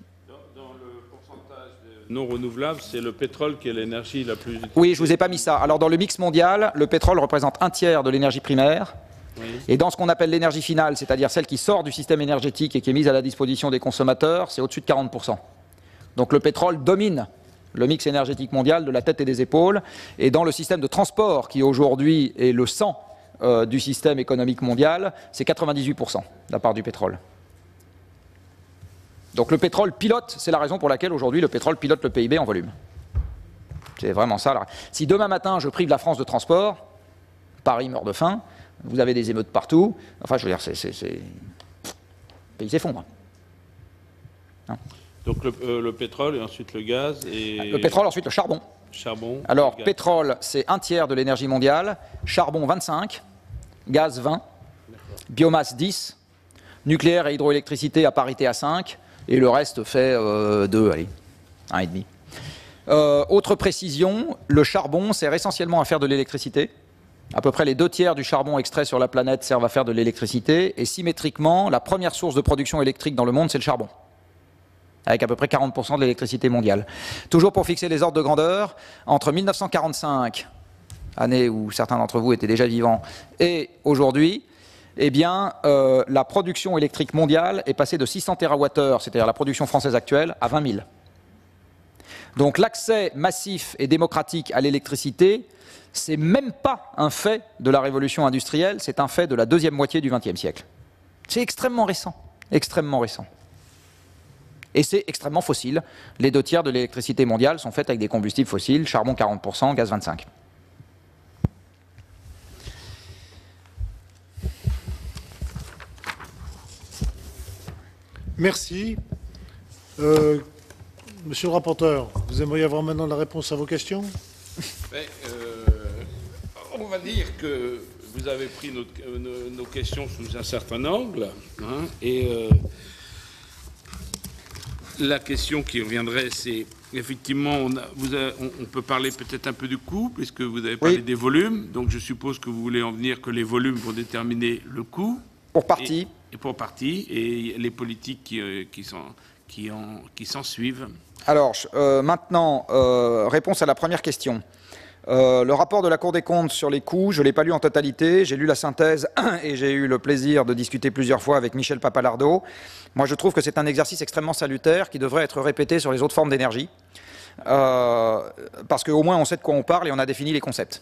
Non renouvelable, c'est le pétrole qui est l'énergie la plus utilisée. Oui, je ne vous ai pas mis ça. Alors dans le mix mondial, le pétrole représente un tiers de l'énergie primaire Oui. Et dans ce qu'on appelle l'énergie finale, c'est-à-dire celle qui sort du système énergétique et qui est mise à la disposition des consommateurs, c'est au-dessus de quarante pour cent. Donc le pétrole domine le mix énergétique mondial de la tête et des épaules. Et dans le système de transport, qui aujourd'hui est le sang euh, du système économique mondial, c'est quatre-vingt-dix-huit pour cent la part du pétrole. Donc le pétrole pilote, c'est la raison pour laquelle aujourd'hui le pétrole pilote le P I B en volume. C'est vraiment ça. Là. Si demain matin je prive la France de transport, Paris meurt de faim, vous avez des émeutes partout, enfin je veux dire, c'est... le pays s'effondre. Hein. Donc le, euh, le pétrole et ensuite le gaz et... Le pétrole, ensuite le charbon. Charbon. Alors gaz. pétrole, c'est un tiers de l'énergie mondiale, charbon vingt-cinq, gaz vingt, biomasse dix, nucléaire et hydroélectricité à parité à cinq, et le reste fait euh, deux, allez, un virgule cinq. Euh, autre précision, le charbon sert essentiellement à faire de l'électricité. À peu près les deux tiers du charbon extrait sur la planète servent à faire de l'électricité. Et symétriquement, la première source de production électrique dans le monde, c'est le charbon, avec à peu près quarante pour cent de l'électricité mondiale. Toujours pour fixer les ordres de grandeur, entre mille neuf cent quarante-cinq, année où certains d'entre vous étaient déjà vivants, et aujourd'hui, eh bien, euh, la production électrique mondiale est passée de six cents térawattheures, c'est-à-dire la production française actuelle, à vingt mille. Donc l'accès massif et démocratique à l'électricité, c'est même pas un fait de la révolution industrielle, c'est un fait de la deuxième moitié du vingtième siècle. C'est extrêmement récent, extrêmement récent. Et c'est extrêmement fossile. Les deux tiers de l'électricité mondiale sont faites avec des combustibles fossiles, charbon quarante pour cent, gaz vingt-cinq pour cent. Merci. Euh, monsieur le rapporteur, vous aimeriez avoir maintenant la réponse à vos questions? Mais, euh, on va dire que vous avez pris notre, nos, nos questions sous un certain angle, hein, et euh, la question qui reviendrait, c'est effectivement, on, a, vous a, on, on peut parler peut-être un peu du coût, puisque vous avez parlé Oui. des volumes, donc je suppose que vous voulez en venir que les volumes vont déterminer le coût. Pour partie. Et, et pour partie, et les politiques qui, euh, qui s'en qui en, qui s'en suivent. Alors, euh, maintenant, euh, réponse à la première question. Euh, le rapport de la Cour des comptes sur les coûts, je ne l'ai pas lu en totalité, j'ai lu la synthèse et j'ai eu le plaisir de discuter plusieurs fois avec Michel Papalardo. Moi, je trouve que c'est un exercice extrêmement salutaire qui devrait être répété sur les autres formes d'énergie, euh, parce qu'au moins on sait de quoi on parle et on a défini les concepts.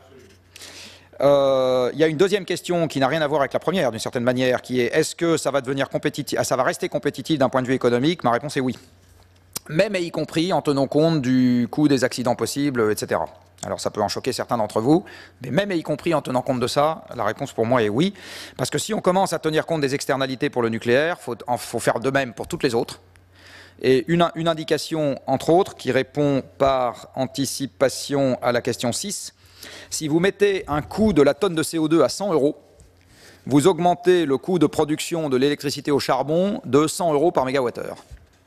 Euh, il y a une deuxième question qui n'a rien à voir avec la première, d'une certaine manière, qui est est-ce que ça va devenir compétitif, ça va rester compétitif d'un point de vue économique? Ma réponse est oui. Même et y compris en tenant compte du coût des accidents possibles, et cetera. Alors ça peut en choquer certains d'entre vous, mais même et y compris en tenant compte de ça, la réponse pour moi est oui. Parce que si on commence à tenir compte des externalités pour le nucléaire, il faut, faut faire de même pour toutes les autres. Et une, une indication, entre autres, qui répond par anticipation à la question six, si vous mettez un coût de la tonne de C O deux à cent euros, vous augmentez le coût de production de l'électricité au charbon de cent euros par mégawattheure.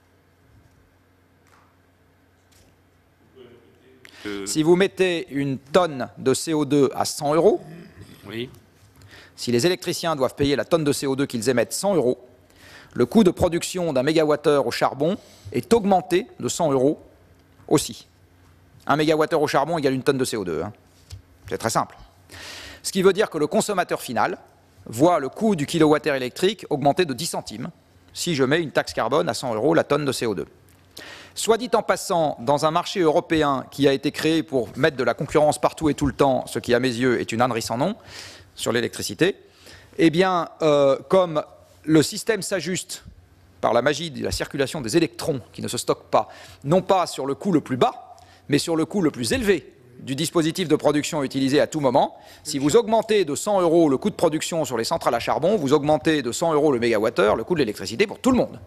Euh... Si vous mettez une tonne de C O deux à cent euros, oui. Si les électriciens doivent payer la tonne de C O deux qu'ils émettent cent euros, le coût de production d'un mégawattheure au charbon est augmenté de cent euros aussi. Un mégawattheure au charbon égale une tonne de C O deux. Hein. C'est très simple. Ce qui veut dire que le consommateur final voit le coût du kilowattheure électrique augmenter de dix centimes si je mets une taxe carbone à cent euros la tonne de C O deux. Soit dit en passant, dans un marché européen qui a été créé pour mettre de la concurrence partout et tout le temps, ce qui à mes yeux est une ânerie sans nom, sur l'électricité, eh bien, euh, comme le système s'ajuste par la magie de la circulation des électrons qui ne se stockent pas, non pas sur le coût le plus bas, mais sur le coût le plus élevé du dispositif de production utilisé à tout moment. Si vous augmentez de cent euros le coût de production sur les centrales à charbon, vous augmentez de cent euros le mégawattheure le coût de l'électricité pour tout le monde.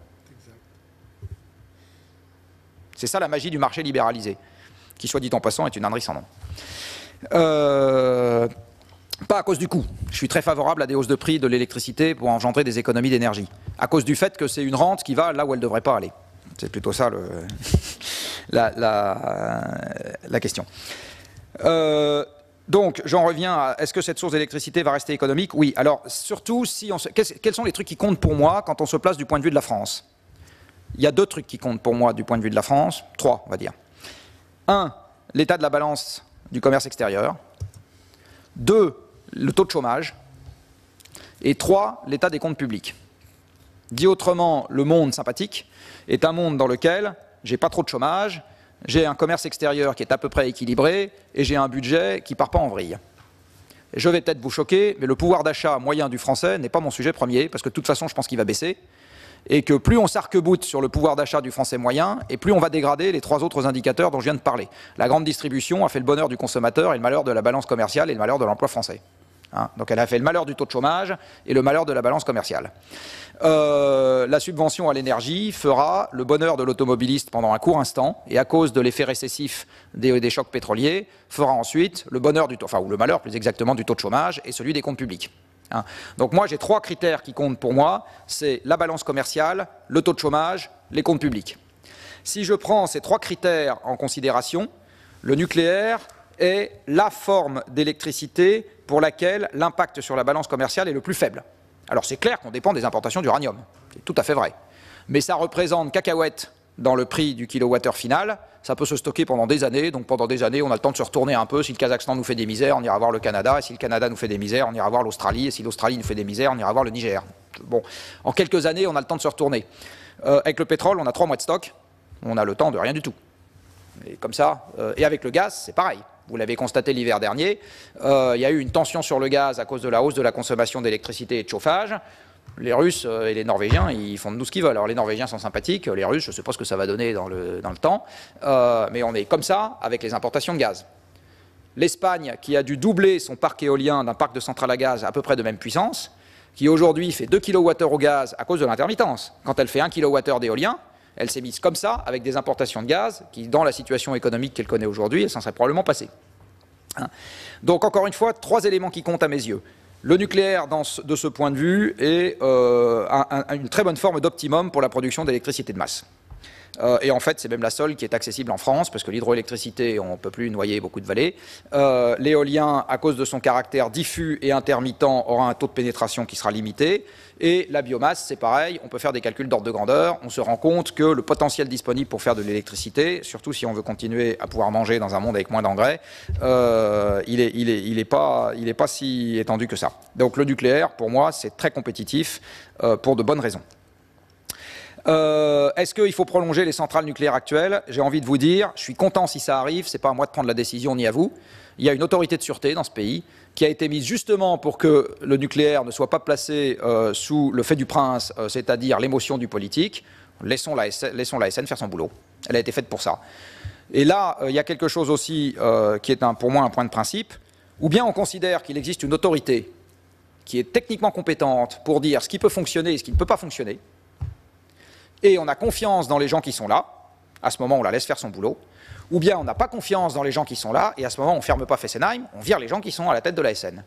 C'est ça la magie du marché libéralisé, qui, soit dit en passant, est une ânerie sans nom. Euh, pas à cause du coût. Je suis très favorable à des hausses de prix de l'électricité pour engendrer des économies d'énergie. À cause du fait que c'est une rente qui va là où elle ne devrait pas aller. C'est plutôt ça le, la, la, la question. Euh, donc, j'en reviens à est-ce que cette source d'électricité va rester économique? Oui. Alors, surtout, si on se, quels sont les trucs qui comptent pour moi quand on se place du point de vue de la France? Il y a deux trucs qui comptent pour moi du point de vue de la France. Trois, on va dire. Un, l'état de la balance du commerce extérieur. Deux, le taux de chômage. Et trois, l'état des comptes publics. Dit autrement, le monde sympathique est un monde dans lequel j'ai pas trop de chômage, j'ai un commerce extérieur qui est à peu près équilibré et j'ai un budget qui part pas en vrille. Je vais peut-être vous choquer, mais le pouvoir d'achat moyen du français n'est pas mon sujet premier, parce que de toute façon, je pense qu'il va baisser, et que plus on s'arc-boute sur le pouvoir d'achat du français moyen, et plus on va dégrader les trois autres indicateurs dont je viens de parler. La grande distribution a fait le bonheur du consommateur et le malheur de la balance commerciale et le malheur de l'emploi français. Hein, donc elle a fait le malheur du taux de chômage et le malheur de la balance commerciale. Euh, la subvention à l'énergie fera le bonheur de l'automobiliste pendant un court instant, et à cause de l'effet récessif des, des chocs pétroliers, fera ensuite le bonheur du taux, enfin ou le malheur plus exactement du taux de chômage et celui des comptes publics. Hein. Donc moi j'ai trois critères qui comptent pour moi, c'est la balance commerciale, le taux de chômage, les comptes publics. Si je prends ces trois critères en considération, le nucléaire est la forme d'électricité pour laquelle l'impact sur la balance commerciale est le plus faible. Alors c'est clair qu'on dépend des importations d'uranium, c'est tout à fait vrai. Mais ça représente cacahuètes dans le prix du kilowattheure final, ça peut se stocker pendant des années, donc pendant des années on a le temps de se retourner un peu, si le Kazakhstan nous fait des misères, on ira voir le Canada, et si le Canada nous fait des misères, on ira voir l'Australie, et si l'Australie nous fait des misères, on ira voir le Niger. Bon, en quelques années on a le temps de se retourner. Euh, avec le pétrole, on a trois mois de stock, on a le temps de rien du tout. Et comme ça, euh, et avec le gaz, c'est pareil. Vous l'avez constaté l'hiver dernier, euh, il y a eu une tension sur le gaz à cause de la hausse de la consommation d'électricité et de chauffage. Les Russes et les Norvégiens, ils font de nous ce qu'ils veulent. Alors les Norvégiens sont sympathiques, les Russes, je ne sais pas ce que ça va donner dans le, dans le temps, euh, mais on est comme ça avec les importations de gaz. L'Espagne, qui a dû doubler son parc éolien d'un parc de centrales à gaz à peu près de même puissance, qui aujourd'hui fait deux kilowattheures au gaz à cause de l'intermittence. Quand elle fait un kilowattheure d'éolien, elle s'est mise comme ça, avec des importations de gaz, qui, dans la situation économique qu'elle connaît aujourd'hui, elle s'en serait probablement passée. Hein. Donc, encore une fois, trois éléments qui comptent à mes yeux. Le nucléaire, dans ce, de ce point de vue, est euh, un, un, une très bonne forme d'optimum pour la production d'électricité de masse. Euh, et en fait, c'est même la seule qui est accessible en France, parce que l'hydroélectricité, on ne peut plus noyer beaucoup de vallées. Euh, L'éolien, à cause de son caractère diffus et intermittent, aura un taux de pénétration qui sera limité. Et la biomasse, c'est pareil, on peut faire des calculs d'ordre de grandeur. On se rend compte que le potentiel disponible pour faire de l'électricité, surtout si on veut continuer à pouvoir manger dans un monde avec moins d'engrais, euh, il n'est il est, il est pas, il est pas si étendu que ça. Donc le nucléaire, pour moi, c'est très compétitif euh, pour de bonnes raisons. Euh, Est-ce qu'il faut prolonger les centrales nucléaires actuelles? J'ai envie de vous dire, je suis content si ça arrive, ce n'est pas à moi de prendre la décision ni à vous. Il y a une autorité de sûreté dans ce pays qui a été mise justement pour que le nucléaire ne soit pas placé euh, sous le fait du prince, euh, c'est-à-dire l'émotion du politique. Laissons la, laissons la S N faire son boulot. Elle a été faite pour ça. Et là, euh, il y a quelque chose aussi euh, qui est un, pour moi un point de principe, ou bien on considère qu'il existe une autorité qui est techniquement compétente pour dire ce qui peut fonctionner et ce qui ne peut pas fonctionner, et on a confiance dans les gens qui sont là, à ce moment on la laisse faire son boulot, ou bien on n'a pas confiance dans les gens qui sont là, et à ce moment on ne ferme pas Fessenheim, on vire les gens qui sont à la tête de la S N.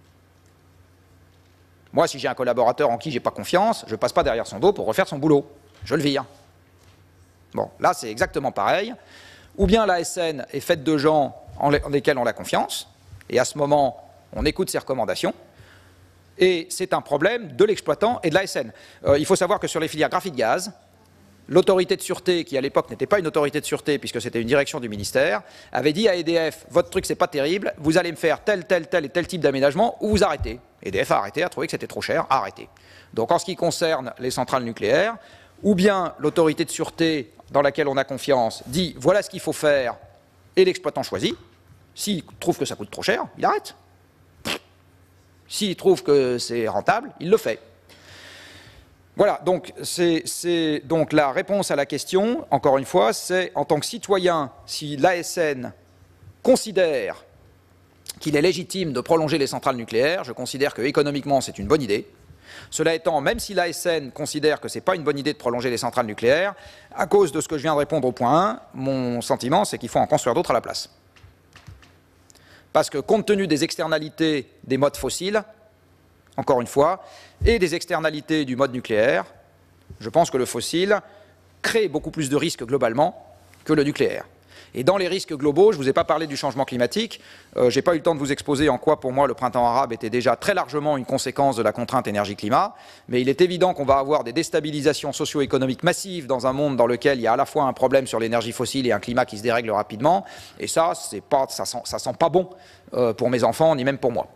Moi, si j'ai un collaborateur en qui je n'ai pas confiance, je ne passe pas derrière son dos pour refaire son boulot, je le vire. Bon, là c'est exactement pareil, ou bien la S N est faite de gens en lesquels on a confiance, et à ce moment on écoute ses recommandations, et c'est un problème de l'exploitant et de la S N. Euh, il faut savoir que sur les filières graphite-gaz, l'autorité de sûreté, qui à l'époque n'était pas une autorité de sûreté puisque c'était une direction du ministère, avait dit à E D F, votre truc c'est pas terrible, vous allez me faire tel, tel, tel et tel type d'aménagement ou vous arrêtez. E D F a arrêté, a trouvé que c'était trop cher, a arrêté. Donc en ce qui concerne les centrales nucléaires, ou bien l'autorité de sûreté dans laquelle on a confiance dit voilà ce qu'il faut faire et l'exploitant choisit, s'il trouve que ça coûte trop cher, il arrête. S'il trouve que c'est rentable, il le fait. Voilà, donc, c'est, donc la réponse à la question, encore une fois, c'est en tant que citoyen, si l'A S N considère qu'il est légitime de prolonger les centrales nucléaires, je considère que économiquement c'est une bonne idée. Cela étant, même si l'A S N considère que ce n'est pas une bonne idée de prolonger les centrales nucléaires, à cause de ce que je viens de répondre au point un, mon sentiment c'est qu'il faut en construire d'autres à la place. Parce que compte tenu des externalités des modes fossiles, encore une fois, et des externalités du mode nucléaire, je pense que le fossile crée beaucoup plus de risques globalement que le nucléaire. Et dans les risques globaux, je ne vous ai pas parlé du changement climatique, euh, je n'ai pas eu le temps de vous exposer en quoi pour moi le printemps arabe était déjà très largement une conséquence de la contrainte énergie-climat, mais il est évident qu'on va avoir des déstabilisations socio-économiques massives dans un monde dans lequel il y a à la fois un problème sur l'énergie fossile et un climat qui se dérègle rapidement, et ça, c'est pas, ça sent, ça sent pas bon euh, pour mes enfants, ni même pour moi.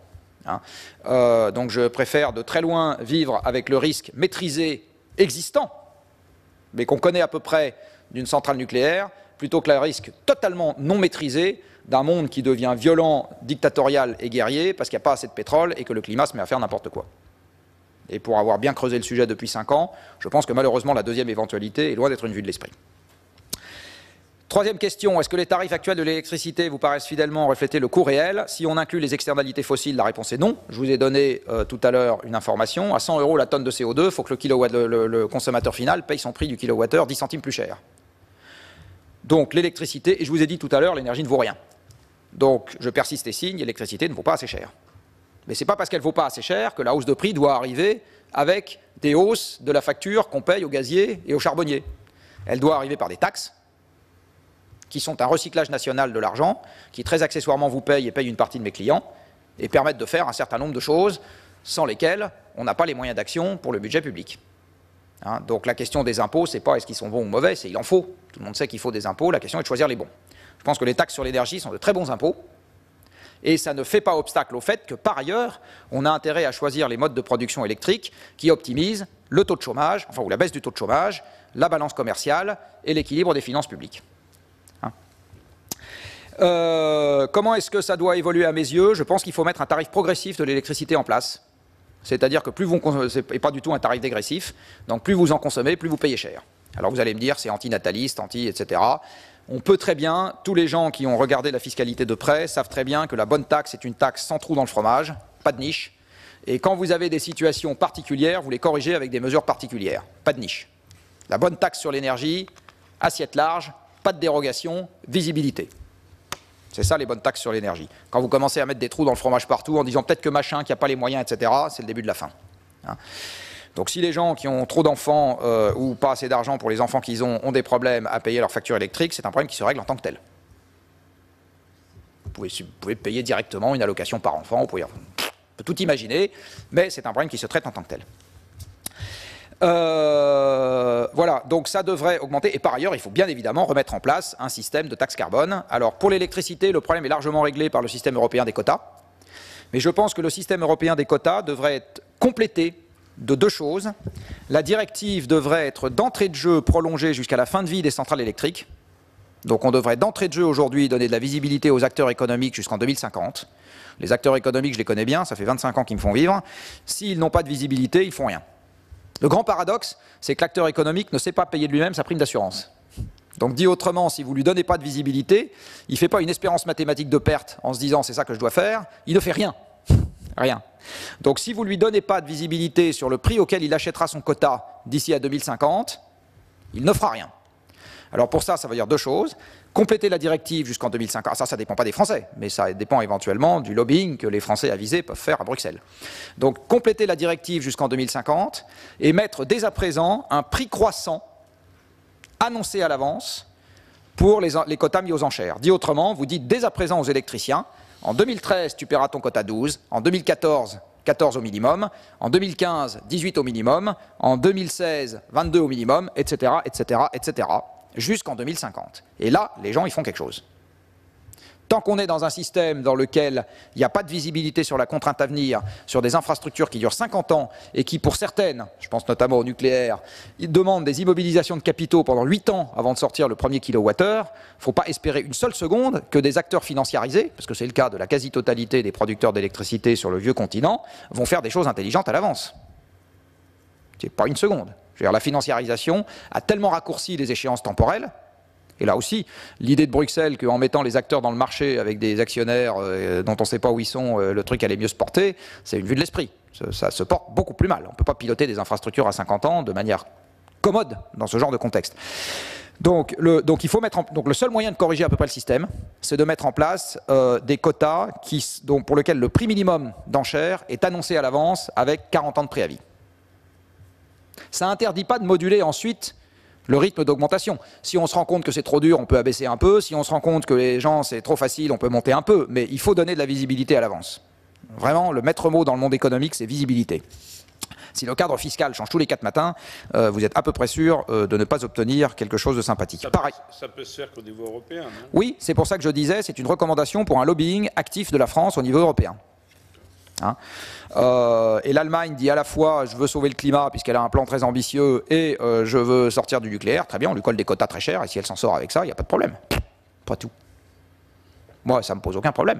Hein. Euh, donc je préfère de très loin vivre avec le risque maîtrisé existant, mais qu'on connaît à peu près d'une centrale nucléaire, plutôt que le risque totalement non maîtrisé d'un monde qui devient violent, dictatorial et guerrier, parce qu'il n'y a pas assez de pétrole et que le climat se met à faire n'importe quoi. Et pour avoir bien creusé le sujet depuis cinq ans, je pense que malheureusement la deuxième éventualité est loin d'être une vue de l'esprit. Troisième question, est-ce que les tarifs actuels de l'électricité vous paraissent fidèlement refléter le coût réel? Si on inclut les externalités fossiles, la réponse est non. Je vous ai donné euh, tout à l'heure une information. À cent euros la tonne de C O deux, il faut que le, kilowatt, le, le, le consommateur final paye son prix du kilowattheure dix centimes plus cher. Donc l'électricité, et je vous ai dit tout à l'heure, l'énergie ne vaut rien. Donc je persiste et signe, l'électricité ne vaut pas assez cher. Mais ce n'est pas parce qu'elle ne vaut pas assez cher que la hausse de prix doit arriver avec des hausses de la facture qu'on paye aux gaziers et aux charbonniers. Elle doit arriver par des taxes, qui sont un recyclage national de l'argent, qui très accessoirement vous paye et paye une partie de mes clients, et permettent de faire un certain nombre de choses sans lesquelles on n'a pas les moyens d'action pour le budget public. Hein, donc la question des impôts, c'est pas est-ce qu'ils sont bons ou mauvais, c'est il en faut. Tout le monde sait qu'il faut des impôts, la question est de choisir les bons. Je pense que les taxes sur l'énergie sont de très bons impôts, et ça ne fait pas obstacle au fait que par ailleurs, on a intérêt à choisir les modes de production électrique qui optimisent le taux de chômage, enfin ou la baisse du taux de chômage, la balance commerciale et l'équilibre des finances publiques. Euh, comment est-ce que ça doit évoluer à mes yeux? Je pense qu'il faut mettre un tarif progressif de l'électricité en place. C'est-à-dire que plus vous consommez, et pas du tout un tarif dégressif, donc plus vous en consommez, plus vous payez cher. Alors vous allez me dire, c'est antinataliste, anti, et cetera. On peut très bien, tous les gens qui ont regardé la fiscalité de près savent très bien que la bonne taxe est une taxe sans trou dans le fromage, pas de niche. Et quand vous avez des situations particulières, vous les corrigez avec des mesures particulières, pas de niche. La bonne taxe sur l'énergie, assiette large, pas de dérogation, visibilité. C'est ça les bonnes taxes sur l'énergie. Quand vous commencez à mettre des trous dans le fromage partout en disant peut-être que machin, qui n'a pas les moyens, et cetera, c'est le début de la fin. Hein. Donc si les gens qui ont trop d'enfants euh, ou pas assez d'argent pour les enfants qu'ils ont ont des problèmes à payer leur facture électrique, c'est un problème qui se règle en tant que tel. Vous pouvez, vous pouvez payer directement une allocation par enfant, vous pouvez, on peut tout imaginer, mais c'est un problème qui se traite en tant que tel. Euh, voilà, donc ça devrait augmenter. Et par ailleurs, il faut bien évidemment remettre en place un système de taxe carbone. Alors pour l'électricité, le problème est largement réglé par le système européen des quotas. Mais je pense que le système européen des quotas devrait être complété de deux choses. La directive devrait être d'entrée de jeu prolongée jusqu'à la fin de vie des centrales électriques. Donc on devrait d'entrée de jeu aujourd'hui donner de la visibilité aux acteurs économiques jusqu'en deux mille cinquante. Les acteurs économiques, je les connais bien, ça fait vingt-cinq ans qu'ils me font vivre. S'ils n'ont pas de visibilité, ils ne font rien. Le grand paradoxe, c'est que l'acteur économique ne sait pas payer de lui-même sa prime d'assurance. Donc dit autrement, si vous ne lui donnez pas de visibilité, il ne fait pas une espérance mathématique de perte en se disant c'est ça que je dois faire, il ne fait rien. Rien. Donc si vous ne lui donnez pas de visibilité sur le prix auquel il achètera son quota d'ici à deux mille cinquante, il ne fera rien. Alors pour ça, ça veut dire deux choses. Compléter la directive jusqu'en deux mille cinquante, ça, ça ne dépend pas des Français, mais ça dépend éventuellement du lobbying que les Français avisés peuvent faire à Bruxelles. Donc compléter la directive jusqu'en deux mille cinquante et mettre dès à présent un prix croissant annoncé à l'avance pour les, les quotas mis aux enchères. Dit autrement, vous dites dès à présent aux électriciens, en deux mille treize, tu paieras ton quota douze, en deux mille quatorze, quatorze au minimum, en deux mille quinze, dix-huit au minimum, en deux mille seize, vingt-deux au minimum, et cetera, et cetera, et cetera, jusqu'en deux mille cinquante. Et là, les gens, ils font quelque chose. Tant qu'on est dans un système dans lequel il n'y a pas de visibilité sur la contrainte à venir, sur des infrastructures qui durent cinquante ans et qui, pour certaines, je pense notamment au nucléaire, demandent des immobilisations de capitaux pendant huit ans avant de sortir le premier kilowattheure, il ne faut pas espérer une seule seconde que des acteurs financiarisés, parce que c'est le cas de la quasi-totalité des producteurs d'électricité sur le vieux continent, vont faire des choses intelligentes à l'avance. C'est pas une seconde. Je veux dire, la financiarisation a tellement raccourci les échéances temporelles. Et là aussi, l'idée de Bruxelles qu'en mettant les acteurs dans le marché avec des actionnaires euh, dont on ne sait pas où ils sont, euh, le truc allait mieux se porter, c'est une vue de l'esprit. Ça, ça se porte beaucoup plus mal. On ne peut pas piloter des infrastructures à cinquante ans de manière commode dans ce genre de contexte. Donc le, donc il faut mettre en, donc le seul moyen de corriger à peu près le système, c'est de mettre en place euh, des quotas qui, donc pour lesquels le prix minimum d'enchère est annoncé à l'avance avec quarante ans de préavis. Ça n'interdit pas de moduler ensuite le rythme d'augmentation. Si on se rend compte que c'est trop dur, on peut abaisser un peu. Si on se rend compte que les gens, c'est trop facile, on peut monter un peu. Mais il faut donner de la visibilité à l'avance. Vraiment, le maître mot dans le monde économique, c'est visibilité. Si le cadre fiscal change tous les quatre matins, euh, vous êtes à peu près sûr euh, de ne pas obtenir quelque chose de sympathique. Ça, Pareil. peut, ça peut se faire qu'au niveau européen, non? Oui, c'est pour ça que je disais, c'est une recommandation pour un lobbying actif de la France au niveau européen. Hein. Euh, et l'Allemagne dit à la fois je veux sauver le climat puisqu'elle a un plan très ambitieux et euh, je veux sortir du nucléaire, très bien, on lui colle des quotas très chers et si elle s'en sort avec ça, il n'y a pas de problème. Pas tout. Moi, ça ne me pose aucun problème.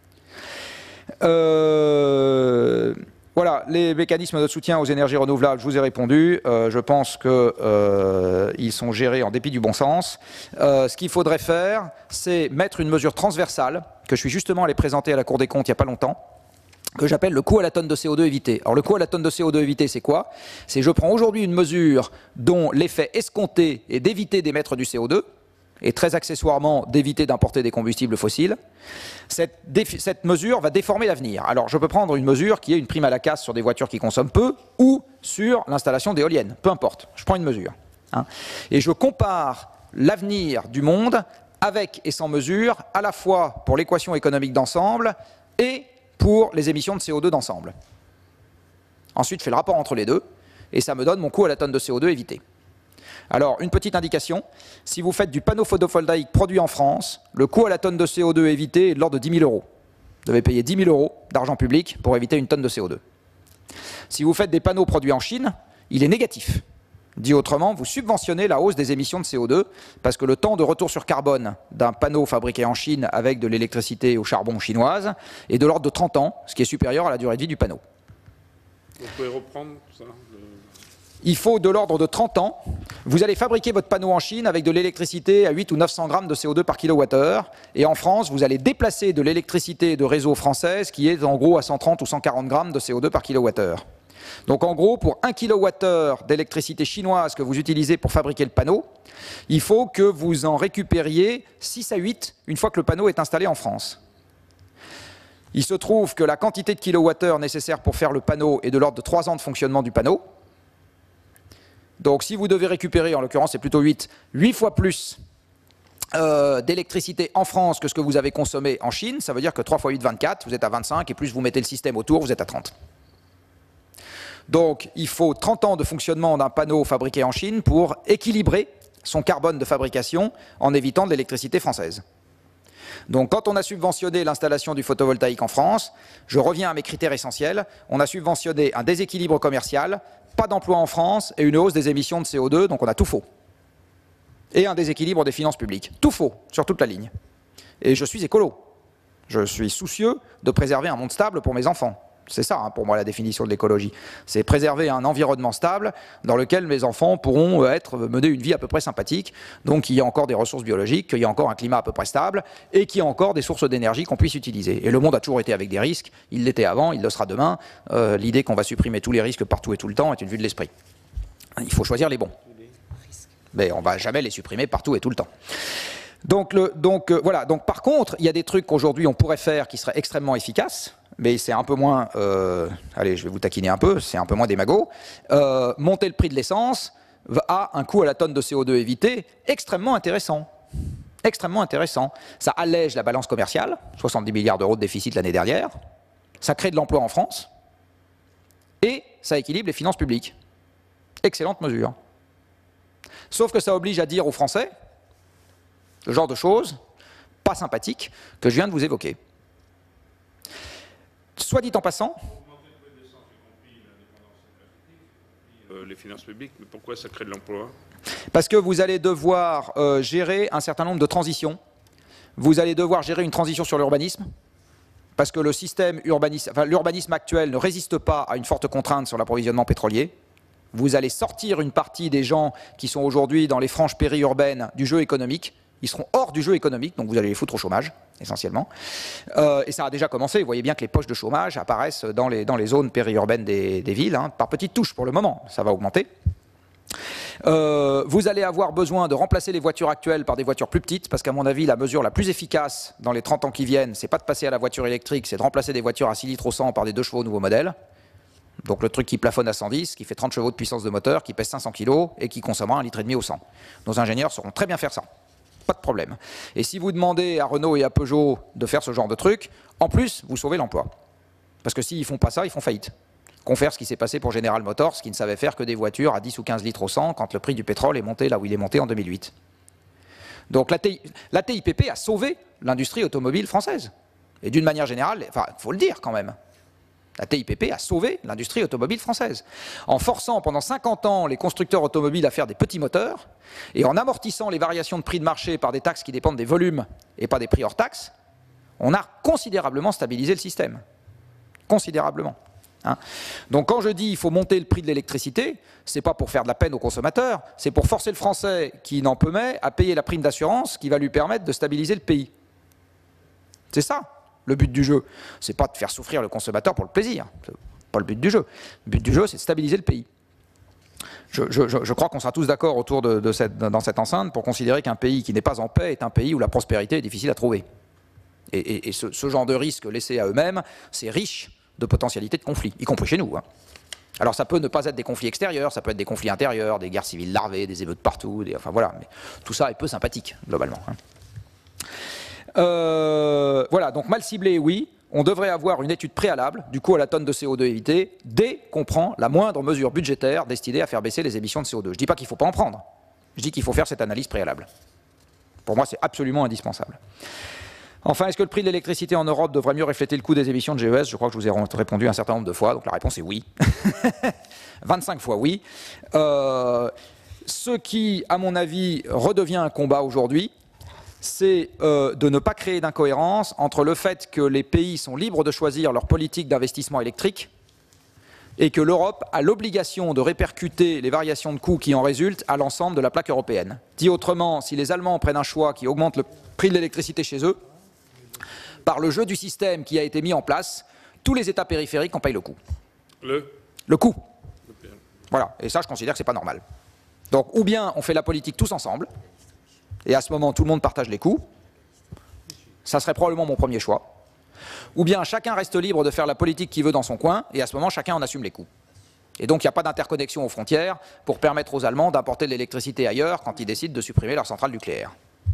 Euh, voilà, les mécanismes de soutien aux énergies renouvelables, je vous ai répondu. Euh, je pense qu'ils euh, sont gérés en dépit du bon sens. Euh, ce qu'il faudrait faire, c'est mettre une mesure transversale, que je suis justement allé présenter à la Cour des comptes il n'y a pas longtemps, que j'appelle le coût à la tonne de C O deux évité. Alors le coût à la tonne de C O deux évité, c'est quoi? C'est je prends aujourd'hui une mesure dont l'effet escompté est d'éviter d'émettre du C O deux, et très accessoirement d'éviter d'importer des combustibles fossiles. Cette, cette mesure va déformer l'avenir. Alors je peux prendre une mesure qui est une prime à la casse sur des voitures qui consomment peu ou sur l'installation d'éoliennes, peu importe, je prends une mesure. Hein, et je compare l'avenir du monde avec et sans mesure, à la fois pour l'équation économique d'ensemble et pour les émissions de C O deux d'ensemble. Ensuite je fais le rapport entre les deux et ça me donne mon coût à la tonne de C O deux évité. Alors, une petite indication, si vous faites du panneau photovoltaïque produit en France, le coût à la tonne de C O deux évité est de l'ordre de dix mille euros. Vous devez payer dix mille euros d'argent public pour éviter une tonne de C O deux. Si vous faites des panneaux produits en Chine, il est négatif. Dit autrement, vous subventionnez la hausse des émissions de C O deux parce que le temps de retour sur carbone d'un panneau fabriqué en Chine avec de l'électricité au charbon chinoise est de l'ordre de trente ans, ce qui est supérieur à la durée de vie du panneau. Vous pouvez reprendre ça le... Il faut de l'ordre de trente ans. Vous allez fabriquer votre panneau en Chine avec de l'électricité à huit ou neuf cents grammes de C O deux par kilowattheure. Et en France, vous allez déplacer de l'électricité de réseau française qui est en gros à cent trente ou cent quarante grammes de C O deux par kilowattheure. Donc en gros, pour un kilowattheure d'électricité chinoise que vous utilisez pour fabriquer le panneau, il faut que vous en récupériez six à huit une fois que le panneau est installé en France. Il se trouve que la quantité de kilowattheure nécessaire pour faire le panneau est de l'ordre de trois ans de fonctionnement du panneau. Donc si vous devez récupérer, en l'occurrence c'est plutôt huit, huit fois plus euh, d'électricité en France que ce que vous avez consommé en Chine, ça veut dire que trois fois huit, vingt-quatre, vous êtes à vingt-cinq, et plus vous mettez le système autour, vous êtes à trente. Donc il faut trente ans de fonctionnement d'un panneau fabriqué en Chine pour équilibrer son carbone de fabrication en évitant de l'électricité française. Donc quand on a subventionné l'installation du photovoltaïque en France, je reviens à mes critères essentiels, on a subventionné un déséquilibre commercial, pas d'emploi en France et une hausse des émissions de C O deux, donc on a tout faux. Et un déséquilibre des finances publiques. Tout faux, sur toute la ligne. Et je suis écolo. Je suis soucieux de préserver un monde stable pour mes enfants. C'est ça, hein, pour moi, la définition de l'écologie. C'est préserver un environnement stable dans lequel mes enfants pourront être, mener une vie à peu près sympathique, donc qu'il y ait encore des ressources biologiques, qu'il y ait encore un climat à peu près stable, et qu'il y ait encore des sources d'énergie qu'on puisse utiliser. Et le monde a toujours été avec des risques, il l'était avant, il le sera demain. Euh, L'idée qu'on va supprimer tous les risques partout et tout le temps est une vue de l'esprit. Il faut choisir les bons. Mais on ne va jamais les supprimer partout et tout le temps. Donc, le, donc euh, voilà. Donc, par contre, il y a des trucs qu'aujourd'hui on pourrait faire qui seraient extrêmement efficaces, mais c'est un peu moins, euh, allez, je vais vous taquiner un peu, c'est un peu moins démago. Euh, monter le prix de l'essence a un coût à la tonne de C O deux évité extrêmement intéressant. Extrêmement intéressant. Ça allège la balance commerciale, soixante-dix milliards d'euros de déficit l'année dernière, ça crée de l'emploi en France, et ça équilibre les finances publiques. Excellente mesure. Sauf que ça oblige à dire aux Français le genre de choses pas sympathiques que je viens de vous évoquer. Soit dit en passant, euh, les finances publiques, mais pourquoi ça crée de l'emploi? Parce que vous allez devoir euh, gérer un certain nombre de transitions. Vous allez devoir gérer une transition sur l'urbanisme, parce que le système urbanisme, enfin, l'urbanisme actuel ne résiste pas à une forte contrainte sur l'approvisionnement pétrolier. Vous allez sortir une partie des gens qui sont aujourd'hui dans les franges périurbaines du jeu économique. Ils seront hors du jeu économique, donc vous allez les foutre au chômage, essentiellement. Euh, et ça a déjà commencé, vous voyez bien que les poches de chômage apparaissent dans les, dans les zones périurbaines des, des villes, hein, par petites touches pour le moment, ça va augmenter. Euh, vous allez avoir besoin de remplacer les voitures actuelles par des voitures plus petites, parce qu'à mon avis, la mesure la plus efficace dans les trente ans qui viennent, c'est pas de passer à la voiture électrique, c'est de remplacer des voitures à six litres au cent par des deux chevaux nouveau modèle. Donc le truc qui plafonne à cent dix, qui fait trente chevaux de puissance de moteur, qui pèse cinq cents kilos et qui consommera un litre et demi au cent. Nos ingénieurs sauront très bien faire ça. Pas de problème. Et si vous demandez à Renault et à Peugeot de faire ce genre de truc, en plus, vous sauvez l'emploi. Parce que s'ils ne font pas ça, ils font faillite. Qu'on faire ce qui s'est passé pour General Motors, qui ne savait faire que des voitures à dix ou quinze litres au cent quand le prix du pétrole est monté là où il est monté en deux mille huit. Donc la, la T I P P a sauvé l'industrie automobile française. Et d'une manière générale, enfin, il faut le dire quand même. La T I P P a sauvé l'industrie automobile française, en forçant pendant cinquante ans les constructeurs automobiles à faire des petits moteurs, et en amortissant les variations de prix de marché par des taxes qui dépendent des volumes et pas des prix hors taxes, on a considérablement stabilisé le système. Considérablement. Hein. Donc quand je dis qu'il faut monter le prix de l'électricité, c'est pas pour faire de la peine aux consommateurs, c'est pour forcer le Français qui n'en peut mais à payer la prime d'assurance qui va lui permettre de stabiliser le pays. C'est ça le but du jeu. C'est pas de faire souffrir le consommateur pour le plaisir. C'est pas le but du jeu. Le but du jeu, c'est de stabiliser le pays. Je, je, je crois qu'on sera tous d'accord autour de, de cette, dans cette enceinte pour considérer qu'un pays qui n'est pas en paix est un pays où la prospérité est difficile à trouver. Et, et, et ce, ce genre de risque laissé à eux-mêmes, c'est riche de potentialités de conflits, y compris chez nous. Hein. Alors ça peut ne pas être des conflits extérieurs, ça peut être des conflits intérieurs, des guerres civiles larvées, des émeutes partout, des, enfin voilà, mais tout ça est peu sympathique, globalement. Hein. Euh, voilà, donc mal ciblé, oui, on devrait avoir une étude préalable, du coup à la tonne de C O deux évitée, dès qu'on prend la moindre mesure budgétaire destinée à faire baisser les émissions de C O deux. Je ne dis pas qu'il ne faut pas en prendre, je dis qu'il faut faire cette analyse préalable. Pour moi, c'est absolument indispensable. Enfin, est-ce que le prix de l'électricité en Europe devrait mieux refléter le coût des émissions de G E S? Je crois que je vous ai répondu un certain nombre de fois, donc la réponse est oui. vingt-cinq fois oui. Euh, ce qui, à mon avis, redevient un combat aujourd'hui, c'est euh, de ne pas créer d'incohérence entre le fait que les pays sont libres de choisir leur politique d'investissement électrique et que l'Europe a l'obligation de répercuter les variations de coûts qui en résultent à l'ensemble de la plaque européenne. Dit autrement, si les Allemands prennent un choix qui augmente le prix de l'électricité chez eux, par le jeu du système qui a été mis en place, tous les États périphériques en payent le coût. Le Le coût. Voilà, et ça je considère que c'est pas normal. Donc ou bien on fait la politique tous ensemble, et à ce moment tout le monde partage les coûts, ça serait probablement mon premier choix, ou bien chacun reste libre de faire la politique qu'il veut dans son coin, et à ce moment chacun en assume les coûts. Et donc il n'y a pas d'interconnexion aux frontières pour permettre aux Allemands d'importer de l'électricité ailleurs quand ils décident de supprimer leur centrale nucléaire.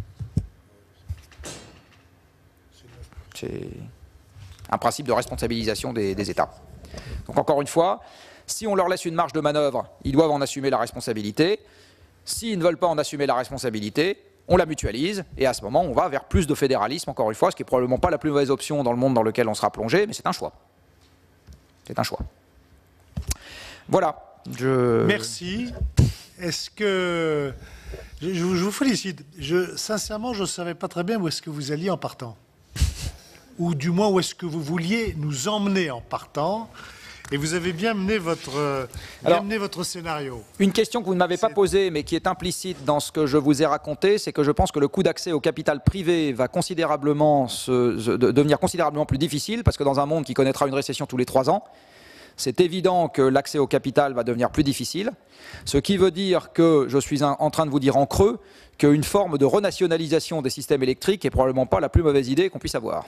C'est un principe de responsabilisation des, des États. Donc encore une fois, si on leur laisse une marge de manœuvre, ils doivent en assumer la responsabilité. S'ils ne veulent pas en assumer la responsabilité, on la mutualise, et à ce moment, on va vers plus de fédéralisme, encore une fois, ce qui n'est probablement pas la plus mauvaise option dans le monde dans lequel on sera plongé, mais c'est un choix. C'est un choix. Voilà. Je... Merci. Est-ce que... Je, je vous félicite. Je, sincèrement, je ne savais pas très bien où est-ce que vous alliez en partant. Ou du moins où est-ce que vous vouliez nous emmener en partant. Et vous avez bien mené votre, bien Alors, mené votre scénario. Une question que vous ne m'avez pas posée, mais qui est implicite dans ce que je vous ai raconté, c'est que je pense que le coût d'accès au capital privé va considérablement se, se, de, devenir considérablement plus difficile, parce que dans un monde qui connaîtra une récession tous les trois ans, c'est évident que l'accès au capital va devenir plus difficile, ce qui veut dire que je suis en train de vous dire en creux qu'une forme de renationalisation des systèmes électriques n'est probablement pas la plus mauvaise idée qu'on puisse avoir.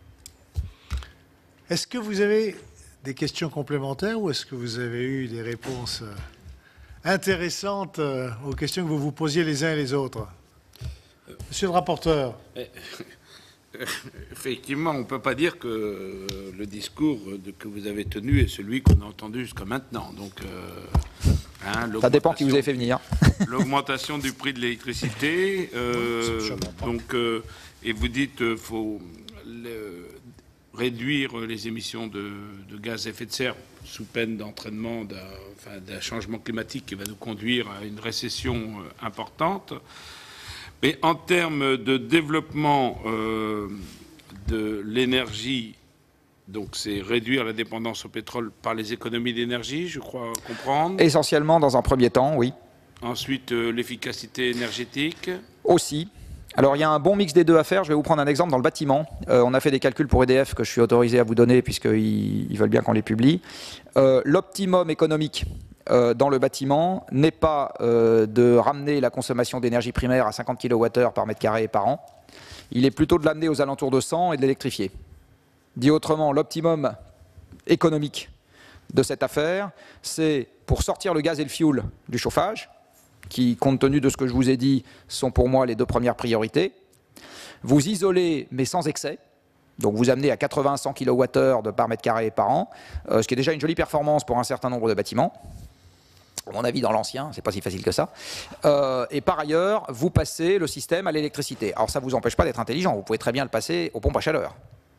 Est-ce que vous avez des questions complémentaires ou est-ce que vous avez eu des réponses intéressantes aux questions que vous vous posiez les uns et les autres? Monsieur le rapporteur. Effectivement, on ne peut pas dire que le discours que vous avez tenu est celui qu'on a entendu jusqu'à maintenant. Donc, euh, hein, ça dépend qui vous avez fait venir. L'augmentation du prix de l'électricité. Euh, donc, euh, et vous dites qu'il faut le, réduire les émissions de, de gaz à effet de serre sous peine d'entraînement d'un enfin, d'un changement climatique qui va nous conduire à une récession importante. Mais en termes de développement euh, de l'énergie, donc c'est réduire la dépendance au pétrole par les économies d'énergie, je crois comprendre. Essentiellement dans un premier temps, oui. Ensuite, euh, l'efficacité énergétique. Aussi. Alors il y a un bon mix des deux à faire. Je vais vous prendre un exemple dans le bâtiment. Euh, on a fait des calculs pour E D F que je suis autorisé à vous donner puisqu'ils ils veulent bien qu'on les publie. Euh, L'optimum économique euh, dans le bâtiment n'est pas euh, de ramener la consommation d'énergie primaire à cinquante kilowattheures par mètre carré par an. Il est plutôt de l'amener aux alentours de cent et de l'électrifier. Dit autrement, l'optimum économique de cette affaire, c'est pour sortir le gaz et le fioul du chauffage, qui, compte tenu de ce que je vous ai dit, sont pour moi les deux premières priorités. Vous isolez, mais sans excès. Donc vous amenez à quatre-vingts à cent kilowattheures de par mètre carré par an, euh, ce qui est déjà une jolie performance pour un certain nombre de bâtiments. À mon avis, dans l'ancien, c'est pas si facile que ça. Euh, et par ailleurs, vous passez le système à l'électricité. Alors ça ne vous empêche pas d'être intelligent. Vous pouvez très bien le passer aux pompes à chaleur.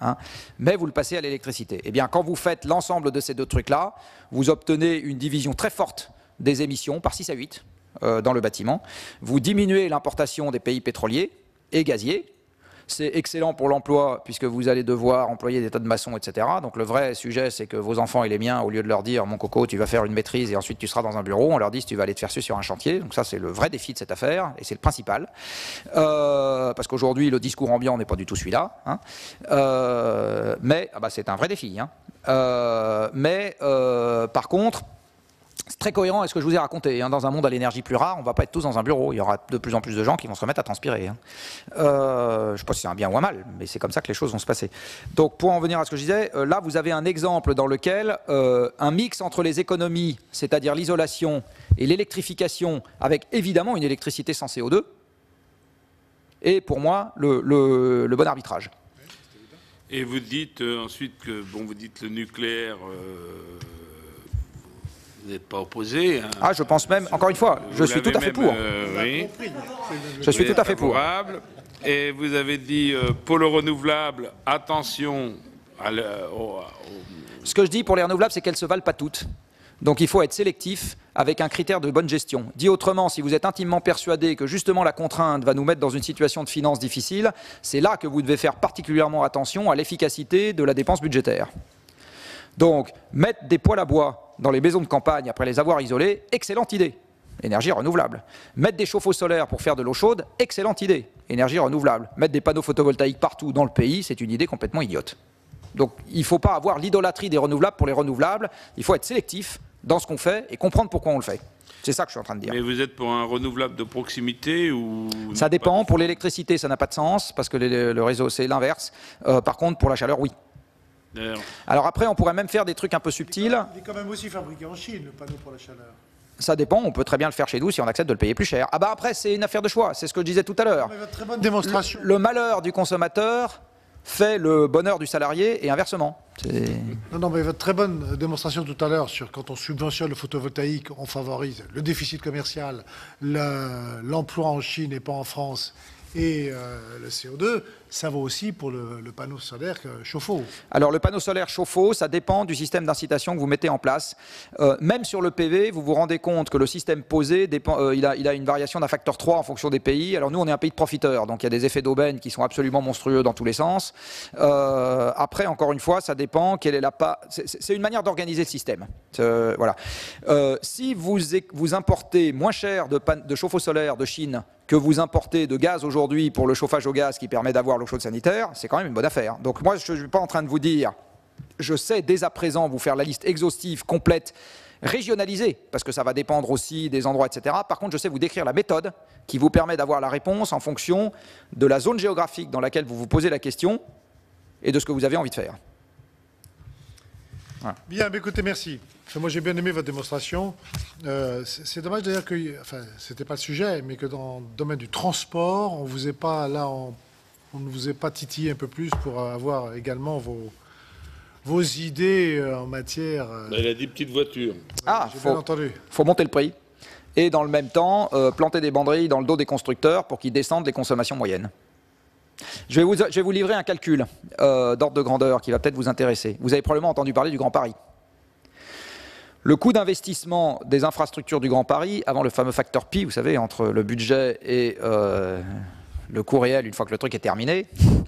hein, mais vous le passez à l'électricité. Eh bien, quand vous faites l'ensemble de ces deux trucs-là, vous obtenez une division très forte des émissions, par six à huit, euh, dans le bâtiment. Vous diminuez l'importation des pays pétroliers et gaziers. C'est excellent pour l'emploi, puisque vous allez devoir employer des tas de maçons, et cetera. Donc le vrai sujet, c'est que vos enfants et les miens, au lieu de leur dire « mon coco, tu vas faire une maîtrise et ensuite tu seras dans un bureau », on leur dit « tu vas aller te faire suer sur un chantier ». Donc ça, c'est le vrai défi de cette affaire, et c'est le principal. Euh, parce qu'aujourd'hui, le discours ambiant n'est pas du tout celui-là. Hein. Euh, mais ah bah, c'est un vrai défi. Hein. Euh, mais euh, par contre... c'est très cohérent avec ce que je vous ai raconté. Hein. Dans un monde à l'énergie plus rare, on ne va pas être tous dans un bureau. Il y aura de plus en plus de gens qui vont se remettre à transpirer. Hein. Euh, je ne sais pas si c'est un bien ou un mal, mais c'est comme ça que les choses vont se passer. Donc, pour en venir à ce que je disais, euh, là, vous avez un exemple dans lequel euh, un mix entre les économies, c'est-à-dire l'isolation et l'électrification, avec évidemment une électricité sans C O deux, est pour moi le, le, le bon arbitrage. Et vous dites euh, ensuite que, bon, vous dites le nucléaire... Euh... Vous n'êtes pas opposé. Hein. Ah, je pense même, encore une fois, je suis tout à fait même, pour. Euh, oui. Je suis tout à fait pour. Et vous avez dit, euh, pour le renouvelable, attention à le, au, au... Ce que je dis pour les renouvelables, c'est qu'elles ne se valent pas toutes. Donc il faut être sélectif avec un critère de bonne gestion. Dit autrement, si vous êtes intimement persuadé que justement la contrainte va nous mettre dans une situation de finances difficile, c'est là que vous devez faire particulièrement attention à l'efficacité de la dépense budgétaire. Donc, mettre des poêles à bois dans les maisons de campagne après les avoir isolées, excellente idée, énergie renouvelable. Mettre des chauffe-eau solaires pour faire de l'eau chaude, excellente idée, énergie renouvelable. Mettre des panneaux photovoltaïques partout dans le pays, c'est une idée complètement idiote. Donc, il ne faut pas avoir l'idolâtrie des renouvelables pour les renouvelables, il faut être sélectif dans ce qu'on fait et comprendre pourquoi on le fait. C'est ça que je suis en train de dire. Mais vous êtes pour un renouvelable de proximité ou... Ça dépend. Pour l'électricité, ça n'a pas de sens, parce que les, le réseau, c'est l'inverse. Euh, par contre, pour la chaleur, oui. Alors après, on pourrait même faire des trucs un peu subtils. Il est quand même aussi fabriqué en Chine, le panneau pour la chaleur. Ça dépend, on peut très bien le faire chez nous si on accepte de le payer plus cher. Ah bah après, c'est une affaire de choix, c'est ce que je disais tout à l'heure. Très bonne démonstration. Le, le malheur du consommateur fait le bonheur du salarié et inversement. Non, non, mais votre très bonne démonstration tout à l'heure sur quand on subventionne le photovoltaïque, on favorise le déficit commercial, l'emploi en Chine et pas en France, et euh, le C O deux, ça vaut aussi pour le, le panneau solaire chauffe-eau. Alors le panneau solaire chauffe-eau, ça dépend du système d'incitation que vous mettez en place. Euh, même sur le P V, vous vous rendez compte que le système posé, dépend, euh, il, a, il a une variation d'un facteur trois en fonction des pays. Alors nous, on est un pays de profiteurs, donc il y a des effets d'aubaine qui sont absolument monstrueux dans tous les sens. Euh, après, encore une fois, ça dépend quelle est la part. C'est une manière d'organiser le système. Euh, voilà. Euh, si vous, vous importez moins cher de, de chauffe-eau solaire de Chine que vous importez de gaz aujourd'hui pour le chauffage au gaz qui permet d'avoir l'eau chaude sanitaire, c'est quand même une bonne affaire. Donc moi, je ne suis pas en train de vous dire, je sais dès à présent vous faire la liste exhaustive, complète, régionalisée, parce que ça va dépendre aussi des endroits, et cetera. Par contre, je sais vous décrire la méthode qui vous permet d'avoir la réponse en fonction de la zone géographique dans laquelle vous vous posez la question et de ce que vous avez envie de faire. Voilà. Bien, mais écoutez, merci. Enfin, moi, j'ai bien aimé votre démonstration. Euh, c'est dommage d'ailleurs que, enfin, c'était pas le sujet, mais que dans le domaine du transport, on vous ait pas là, on, on ne vous ait pas titillé un peu plus pour avoir également vos, vos idées en matière. Euh... Il a dit petite voiture. Ah, j'ai faut, bien entendu. Faut monter le prix et dans le même temps euh, planter des banderilles dans le dos des constructeurs pour qu'ils descendent les consommations moyennes. Je vais vous, je vais vous livrer un calcul euh, d'ordre de grandeur qui va peut-être vous intéresser. Vous avez probablement entendu parler du Grand Paris. Le coût d'investissement des infrastructures du Grand Paris, avant le fameux facteur Pi, vous savez, entre le budget et euh, le coût réel une fois que le truc est terminé.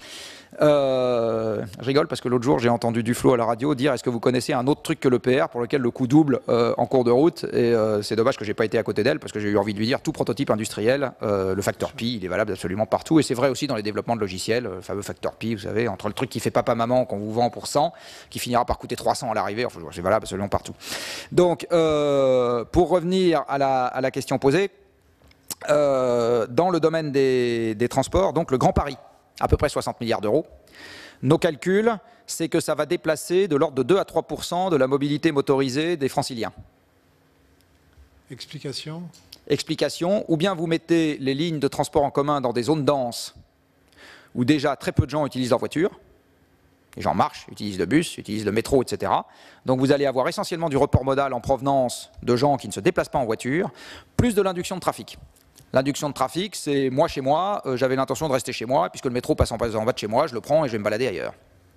Euh, je rigole parce que l'autre jour j'ai entendu Duflo à la radio dire est-ce que vous connaissez un autre truc que le P R pour lequel le coût double euh, en cours de route, et euh, c'est dommage que j'ai pas été à côté d'elle parce que j'ai eu envie de lui dire tout prototype industriel, euh, le facteur Pi il est valable absolument partout, et c'est vrai aussi dans les développements de logiciels, le fameux facteur Pi, vous savez, entre le truc qui fait papa maman qu'on vous vend pour cent qui finira par coûter trois cents à l'arrivée, enfin, c'est valable absolument partout. Donc euh, pour revenir à la, à la question posée, euh, dans le domaine des, des transports, donc le Grand Paris, à peu près soixante milliards d'euros. Nos calculs, c'est que ça va déplacer de l'ordre de deux à trois pour cent de la mobilité motorisée des franciliens. Explication ? Explication, ou bien vous mettez les lignes de transport en commun dans des zones denses où déjà très peu de gens utilisent leur voiture, les gens marchent, utilisent le bus, utilisent le métro, et cetera. Donc vous allez avoir essentiellement du report modal en provenance de gens qui ne se déplacent pas en voiture, plus de l'induction de trafic. L'induction de trafic, c'est moi chez moi, euh, j'avais l'intention de rester chez moi, puisque le métro passe en, en bas de chez moi, je le prends et je vais me balader ailleurs.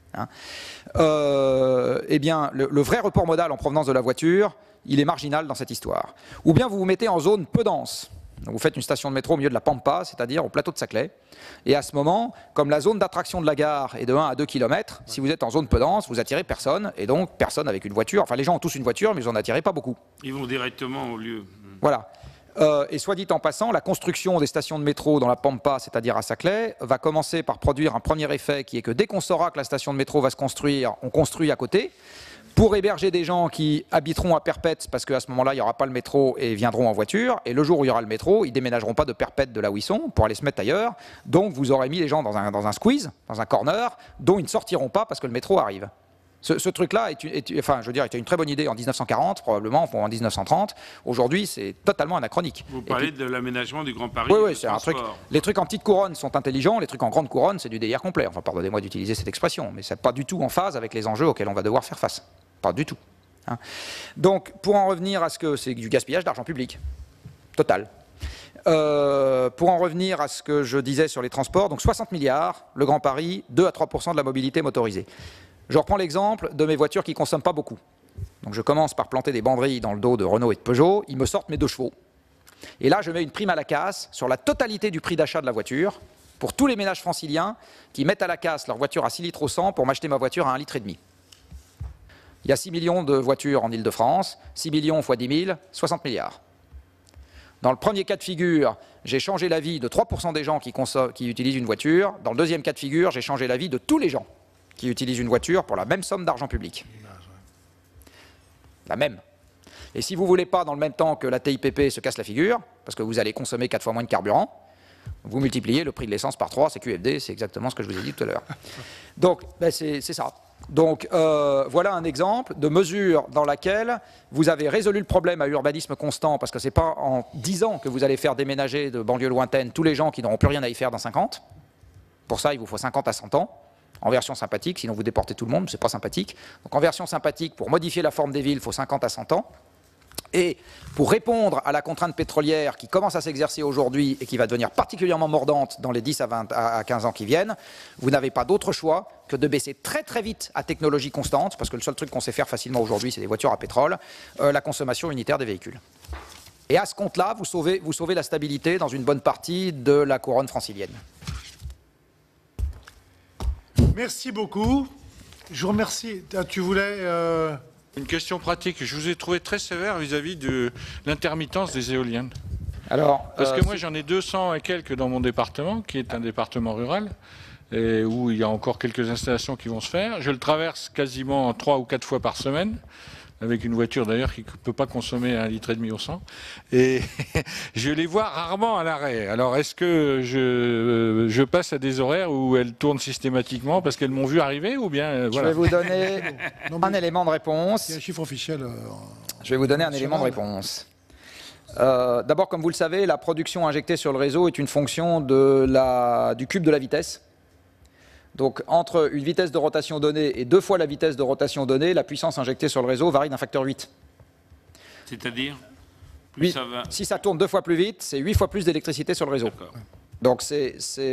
Hein. Euh, eh bien, le, le vrai report modal en provenance de la voiture, il est marginal dans cette histoire. Ou bien vous vous mettez en zone peu dense. Donc vous faites une station de métro au milieu de la Pampa, c'est-à-dire au plateau de Saclay. Et à ce moment, comme la zone d'attraction de la gare est de un à deux kilomètres, si vous êtes en zone peu dense, vous attirez personne, et donc personne avec une voiture. Enfin, les gens ont tous une voiture, mais vous n'en attirez pas beaucoup. Ils vont directement au lieu. Voilà. Euh, et soit dit en passant, la construction des stations de métro dans la Pampa, c'est-à-dire à Saclay, va commencer par produire un premier effet qui est que dès qu'on saura que la station de métro va se construire, on construit à côté, pour héberger des gens qui habiteront à Perpète, parce qu'à ce moment-là, il n'y aura pas le métro et viendront en voiture, et le jour où il y aura le métro, ils ne déménageront pas de Perpète de là où ils sont pour aller se mettre ailleurs, donc vous aurez mis les gens dans un, dans un squeeze, dans un corner, dont ils ne sortiront pas parce que le métro arrive. Ce, ce truc-là est, est, enfin, je veux dire, était une très bonne idée en mille neuf cent quarante, probablement, ou en mille neuf cent trente. Aujourd'hui, c'est totalement anachronique. Vous parlez puis, de l'aménagement du Grand Paris. Oui, oui, c'est un truc. Les trucs en petite couronne sont intelligents, les trucs en grande couronne, c'est du délire complet. Enfin, pardonnez-moi d'utiliser cette expression, mais c'est pas du tout en phase avec les enjeux auxquels on va devoir faire face. Pas du tout. Hein. Donc, pour en revenir à ce que c'est du gaspillage d'argent public, total. Euh, pour en revenir à ce que je disais sur les transports, donc soixante milliards, le Grand Paris, deux à trois pour cent de la mobilité motorisée. Je reprends l'exemple de mes voitures qui ne consomment pas beaucoup. Donc je commence par planter des banderilles dans le dos de Renault et de Peugeot, ils me sortent mes deux chevaux. Et là, je mets une prime à la casse sur la totalité du prix d'achat de la voiture pour tous les ménages franciliens qui mettent à la casse leur voiture à six litres au cent pour m'acheter ma voiture à un litre et demi. Il y a six millions de voitures en Ile-de-France, six millions fois dix mille, soixante milliards. Dans le premier cas de figure, j'ai changé la vie de trois pour cent des gens qui, qui utilisent une voiture. Dans le deuxième cas de figure, j'ai changé la vie de tous les gens qui utilisent une voiture pour la même somme d'argent public. La même. Et si vous ne voulez pas, dans le même temps que la T I P P se casse la figure, parce que vous allez consommer quatre fois moins de carburant, vous multipliez le prix de l'essence par trois, c'est Q F D, c'est exactement ce que je vous ai dit tout à l'heure. Donc, ben c'est ça. Donc, euh, voilà un exemple de mesure dans laquelle vous avez résolu le problème à urbanisme constant, parce que ce n'est pas en dix ans que vous allez faire déménager de banlieues lointaines tous les gens qui n'auront plus rien à y faire dans cinquante. Pour ça, il vous faut cinquante à cent ans. En version sympathique, sinon vous déportez tout le monde, c'est pas sympathique. Donc en version sympathique, pour modifier la forme des villes, il faut cinquante à cent ans. Et pour répondre à la contrainte pétrolière qui commence à s'exercer aujourd'hui et qui va devenir particulièrement mordante dans les dix à, vingt, à quinze ans qui viennent, vous n'avez pas d'autre choix que de baisser très très vite à technologie constante, parce que le seul truc qu'on sait faire facilement aujourd'hui, c'est des voitures à pétrole, euh, la consommation unitaire des véhicules. Et à ce compte-là, vous sauvez, vous sauvez la stabilité dans une bonne partie de la couronne francilienne. Merci beaucoup. Je vous remercie. Tu voulais... Euh... Une question pratique. Je vous ai trouvé très sévère vis-à-vis de l'intermittence des éoliennes. Alors, Parce euh, que moi, j'en ai deux cents et quelques dans mon département, qui est un département rural, et où il y a encore quelques installations qui vont se faire. Je le traverse quasiment trois ou quatre fois par semaine, avec une voiture d'ailleurs qui ne peut pas consommer un litre et demi au cent. Et je les vois rarement à l'arrêt. Alors est-ce que je, je passe à des horaires où elles tournent systématiquement parce qu'elles m'ont vu arriver ou bien euh, voilà. Je vais vous donner non, un élément de réponse. Il y a un chiffre officiel. Euh, je vais vous donner un élément de réponse. Euh, D'abord, comme vous le savez, la production injectée sur le réseau est une fonction de la, du cube de la vitesse. Donc, entre une vitesse de rotation donnée et deux fois la vitesse de rotation donnée, la puissance injectée sur le réseau varie d'un facteur huit. C'est-à-dire Oui, ça va... Si ça tourne deux fois plus vite, c'est huit fois plus d'électricité sur le réseau. Donc, c'est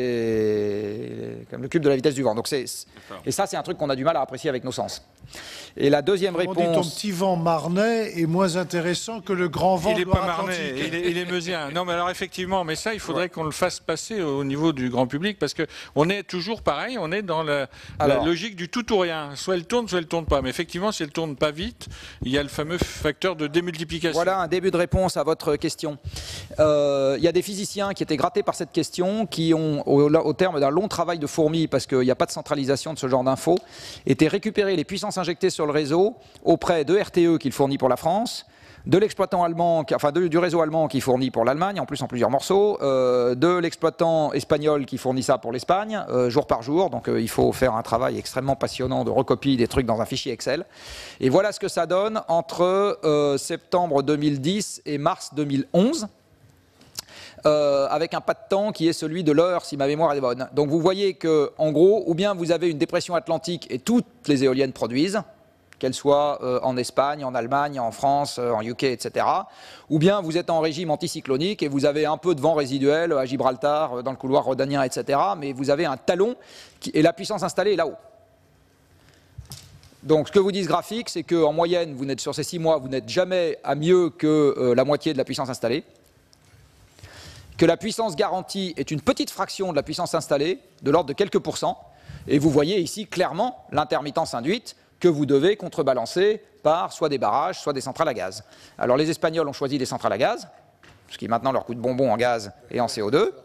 comme le cube de la vitesse du vent. Donc, et ça, c'est un truc qu'on a du mal à apprécier avec nos sens. Et la deuxième réponse... On dit ton petit vent marnais est moins intéressant que le grand vent il est pas marnais, il est, il est meusien. Non, mais alors effectivement, mais ça, il faudrait ouais. qu'on le fasse passer au niveau du grand public, parce qu'on est toujours pareil, on est dans la, alors, la logique du tout ou rien. Soit elle tourne, soit elle tourne pas. Mais effectivement, si elle tourne pas vite, il y a le fameux facteur de démultiplication. Voilà un début de réponse à votre question. Euh, il y a des physiciens qui étaient grattés par cette question, qui ont, au, au terme d'un long travail de fourmi, parce qu'il n'y a pas de centralisation de ce genre d'infos, été récupérer les puissances injectées sur le réseau auprès de R T E qu'il fournit pour la France, de l'exploitant allemand, enfin de, du réseau allemand qui fournit pour l'Allemagne, en plus en plusieurs morceaux, euh, de l'exploitant espagnol qui fournit ça pour l'Espagne, euh, jour par jour. Donc euh, il faut faire un travail extrêmement passionnant de recopie des trucs dans un fichier Excel. Et voilà ce que ça donne entre euh, septembre deux mille dix et mars deux mille onze. Euh, avec un pas de temps qui est celui de l'heure, si ma mémoire est bonne. Donc vous voyez que, en gros, ou bien vous avez une dépression atlantique et toutes les éoliennes produisent, qu'elles soient euh, en Espagne, en Allemagne, en France, euh, en U K, et cetera. Ou bien vous êtes en régime anticyclonique et vous avez un peu de vent résiduel à Gibraltar, euh, dans le couloir rhodanien, et cetera. Mais vous avez un talon qui, et la puissance installée est là-haut. Donc, ce que vous dit ce graphique, c'est qu'en moyenne, vous n'êtes sur ces six mois, vous n'êtes jamais à mieux que euh, la moitié de la puissance installée. Que la puissance garantie est une petite fraction de la puissance installée, de l'ordre de quelques pourcents. Et vous voyez ici clairement l'intermittence induite que vous devez contrebalancer par soit des barrages, soit des centrales à gaz. Alors, les Espagnols ont choisi des centrales à gaz, ce qui maintenant leur coûte bonbon en gaz et en C O deux.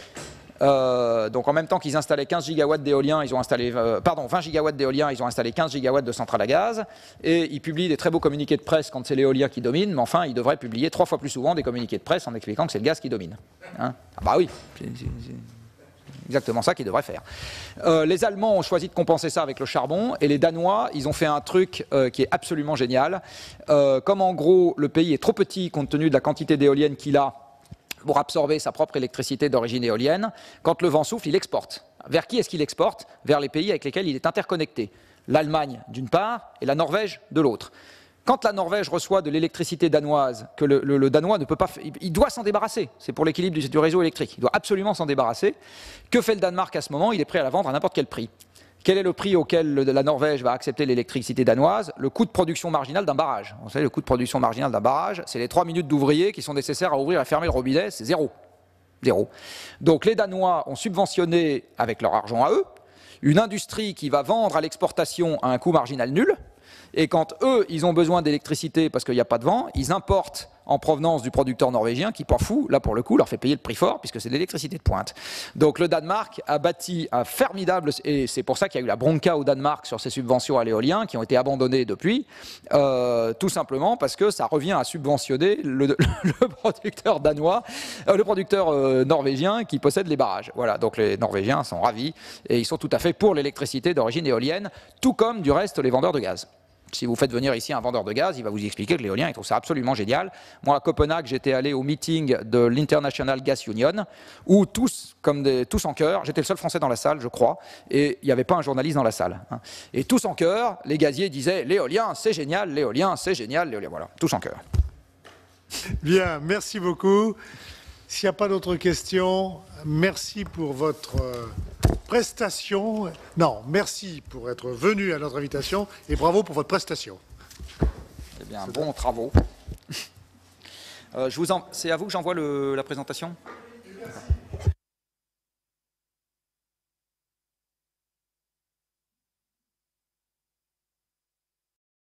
Euh, donc en même temps qu'ils installaient quinze gigawatts d'éolien, ils ont installé, euh, pardon, vingt gigawatts d'éolien, ils ont installé quinze gigawatts de centrales à gaz, et ils publient des très beaux communiqués de presse quand c'est l'éolien qui domine, mais enfin ils devraient publier trois fois plus souvent des communiqués de presse en expliquant que c'est le gaz qui domine. Hein, ah bah oui, c'est exactement ça qu'ils devraient faire. Euh, les Allemands ont choisi de compenser ça avec le charbon, et les Danois, ils ont fait un truc euh, qui est absolument génial. Euh, comme en gros le pays est trop petit compte tenu de la quantité d'éoliennes qu'il a, pour absorber sa propre électricité d'origine éolienne, quand le vent souffle, il exporte. Vers qui est-ce qu'il exporte? Vers les pays avec lesquels il est interconnecté. L'Allemagne d'une part et la Norvège de l'autre. Quand la Norvège reçoit de l'électricité danoise, que le, le, le Danois ne peut pas, il doit s'en débarrasser, c'est pour l'équilibre du, du réseau électrique, il doit absolument s'en débarrasser. Que fait le Danemark à ce moment? Il est prêt à la vendre à n'importe quel prix. Quel est le prix auquel le, la Norvège va accepter l'électricité danoise? Le coût de production marginal d'un barrage. Vous savez, le coût de production marginal d'un barrage, c'est les trois minutes d'ouvriers qui sont nécessaires à ouvrir et fermer le robinet, c'est zéro. Zéro. Donc les Danois ont subventionné, avec leur argent à eux, une industrie qui va vendre à l'exportation à un coût marginal nul, et quand eux, ils ont besoin d'électricité parce qu'il n'y a pas de vent, ils importent en provenance du producteur norvégien qui, pas fou, là pour le coup, leur fait payer le prix fort puisque c'est de l'électricité de pointe. Donc le Danemark a bâti un formidable, et c'est pour ça qu'il y a eu la bronca au Danemark sur ces subventions à l'éolien qui ont été abandonnées depuis, euh, tout simplement parce que ça revient à subventionner le, le producteur danois, euh, le producteur euh, norvégien qui possède les barrages. Voilà, donc les Norvégiens sont ravis et ils sont tout à fait pour l'électricité d'origine éolienne, tout comme du reste les vendeurs de gaz. Si vous faites venir ici un vendeur de gaz, il va vous expliquer que l'éolien, il trouve ça absolument génial. Moi, à Copenhague, j'étais allé au meeting de l'International Gas Union, où tous, comme des, tous en chœur, j'étais le seul Français dans la salle, je crois, et il n'y avait pas un journaliste dans la salle. Hein. Et tous en chœur, les gaziers disaient « l'éolien, c'est génial, l'éolien, c'est génial, l'éolien ». Voilà, tous en chœur. Bien, merci beaucoup. S'il n'y a pas d'autres questions, merci pour votre prestation. Non, merci pour être venu à notre invitation et bravo pour votre prestation. Eh bien, bons travaux. euh, je vous en... C'est à vous que j'envoie la présentation ?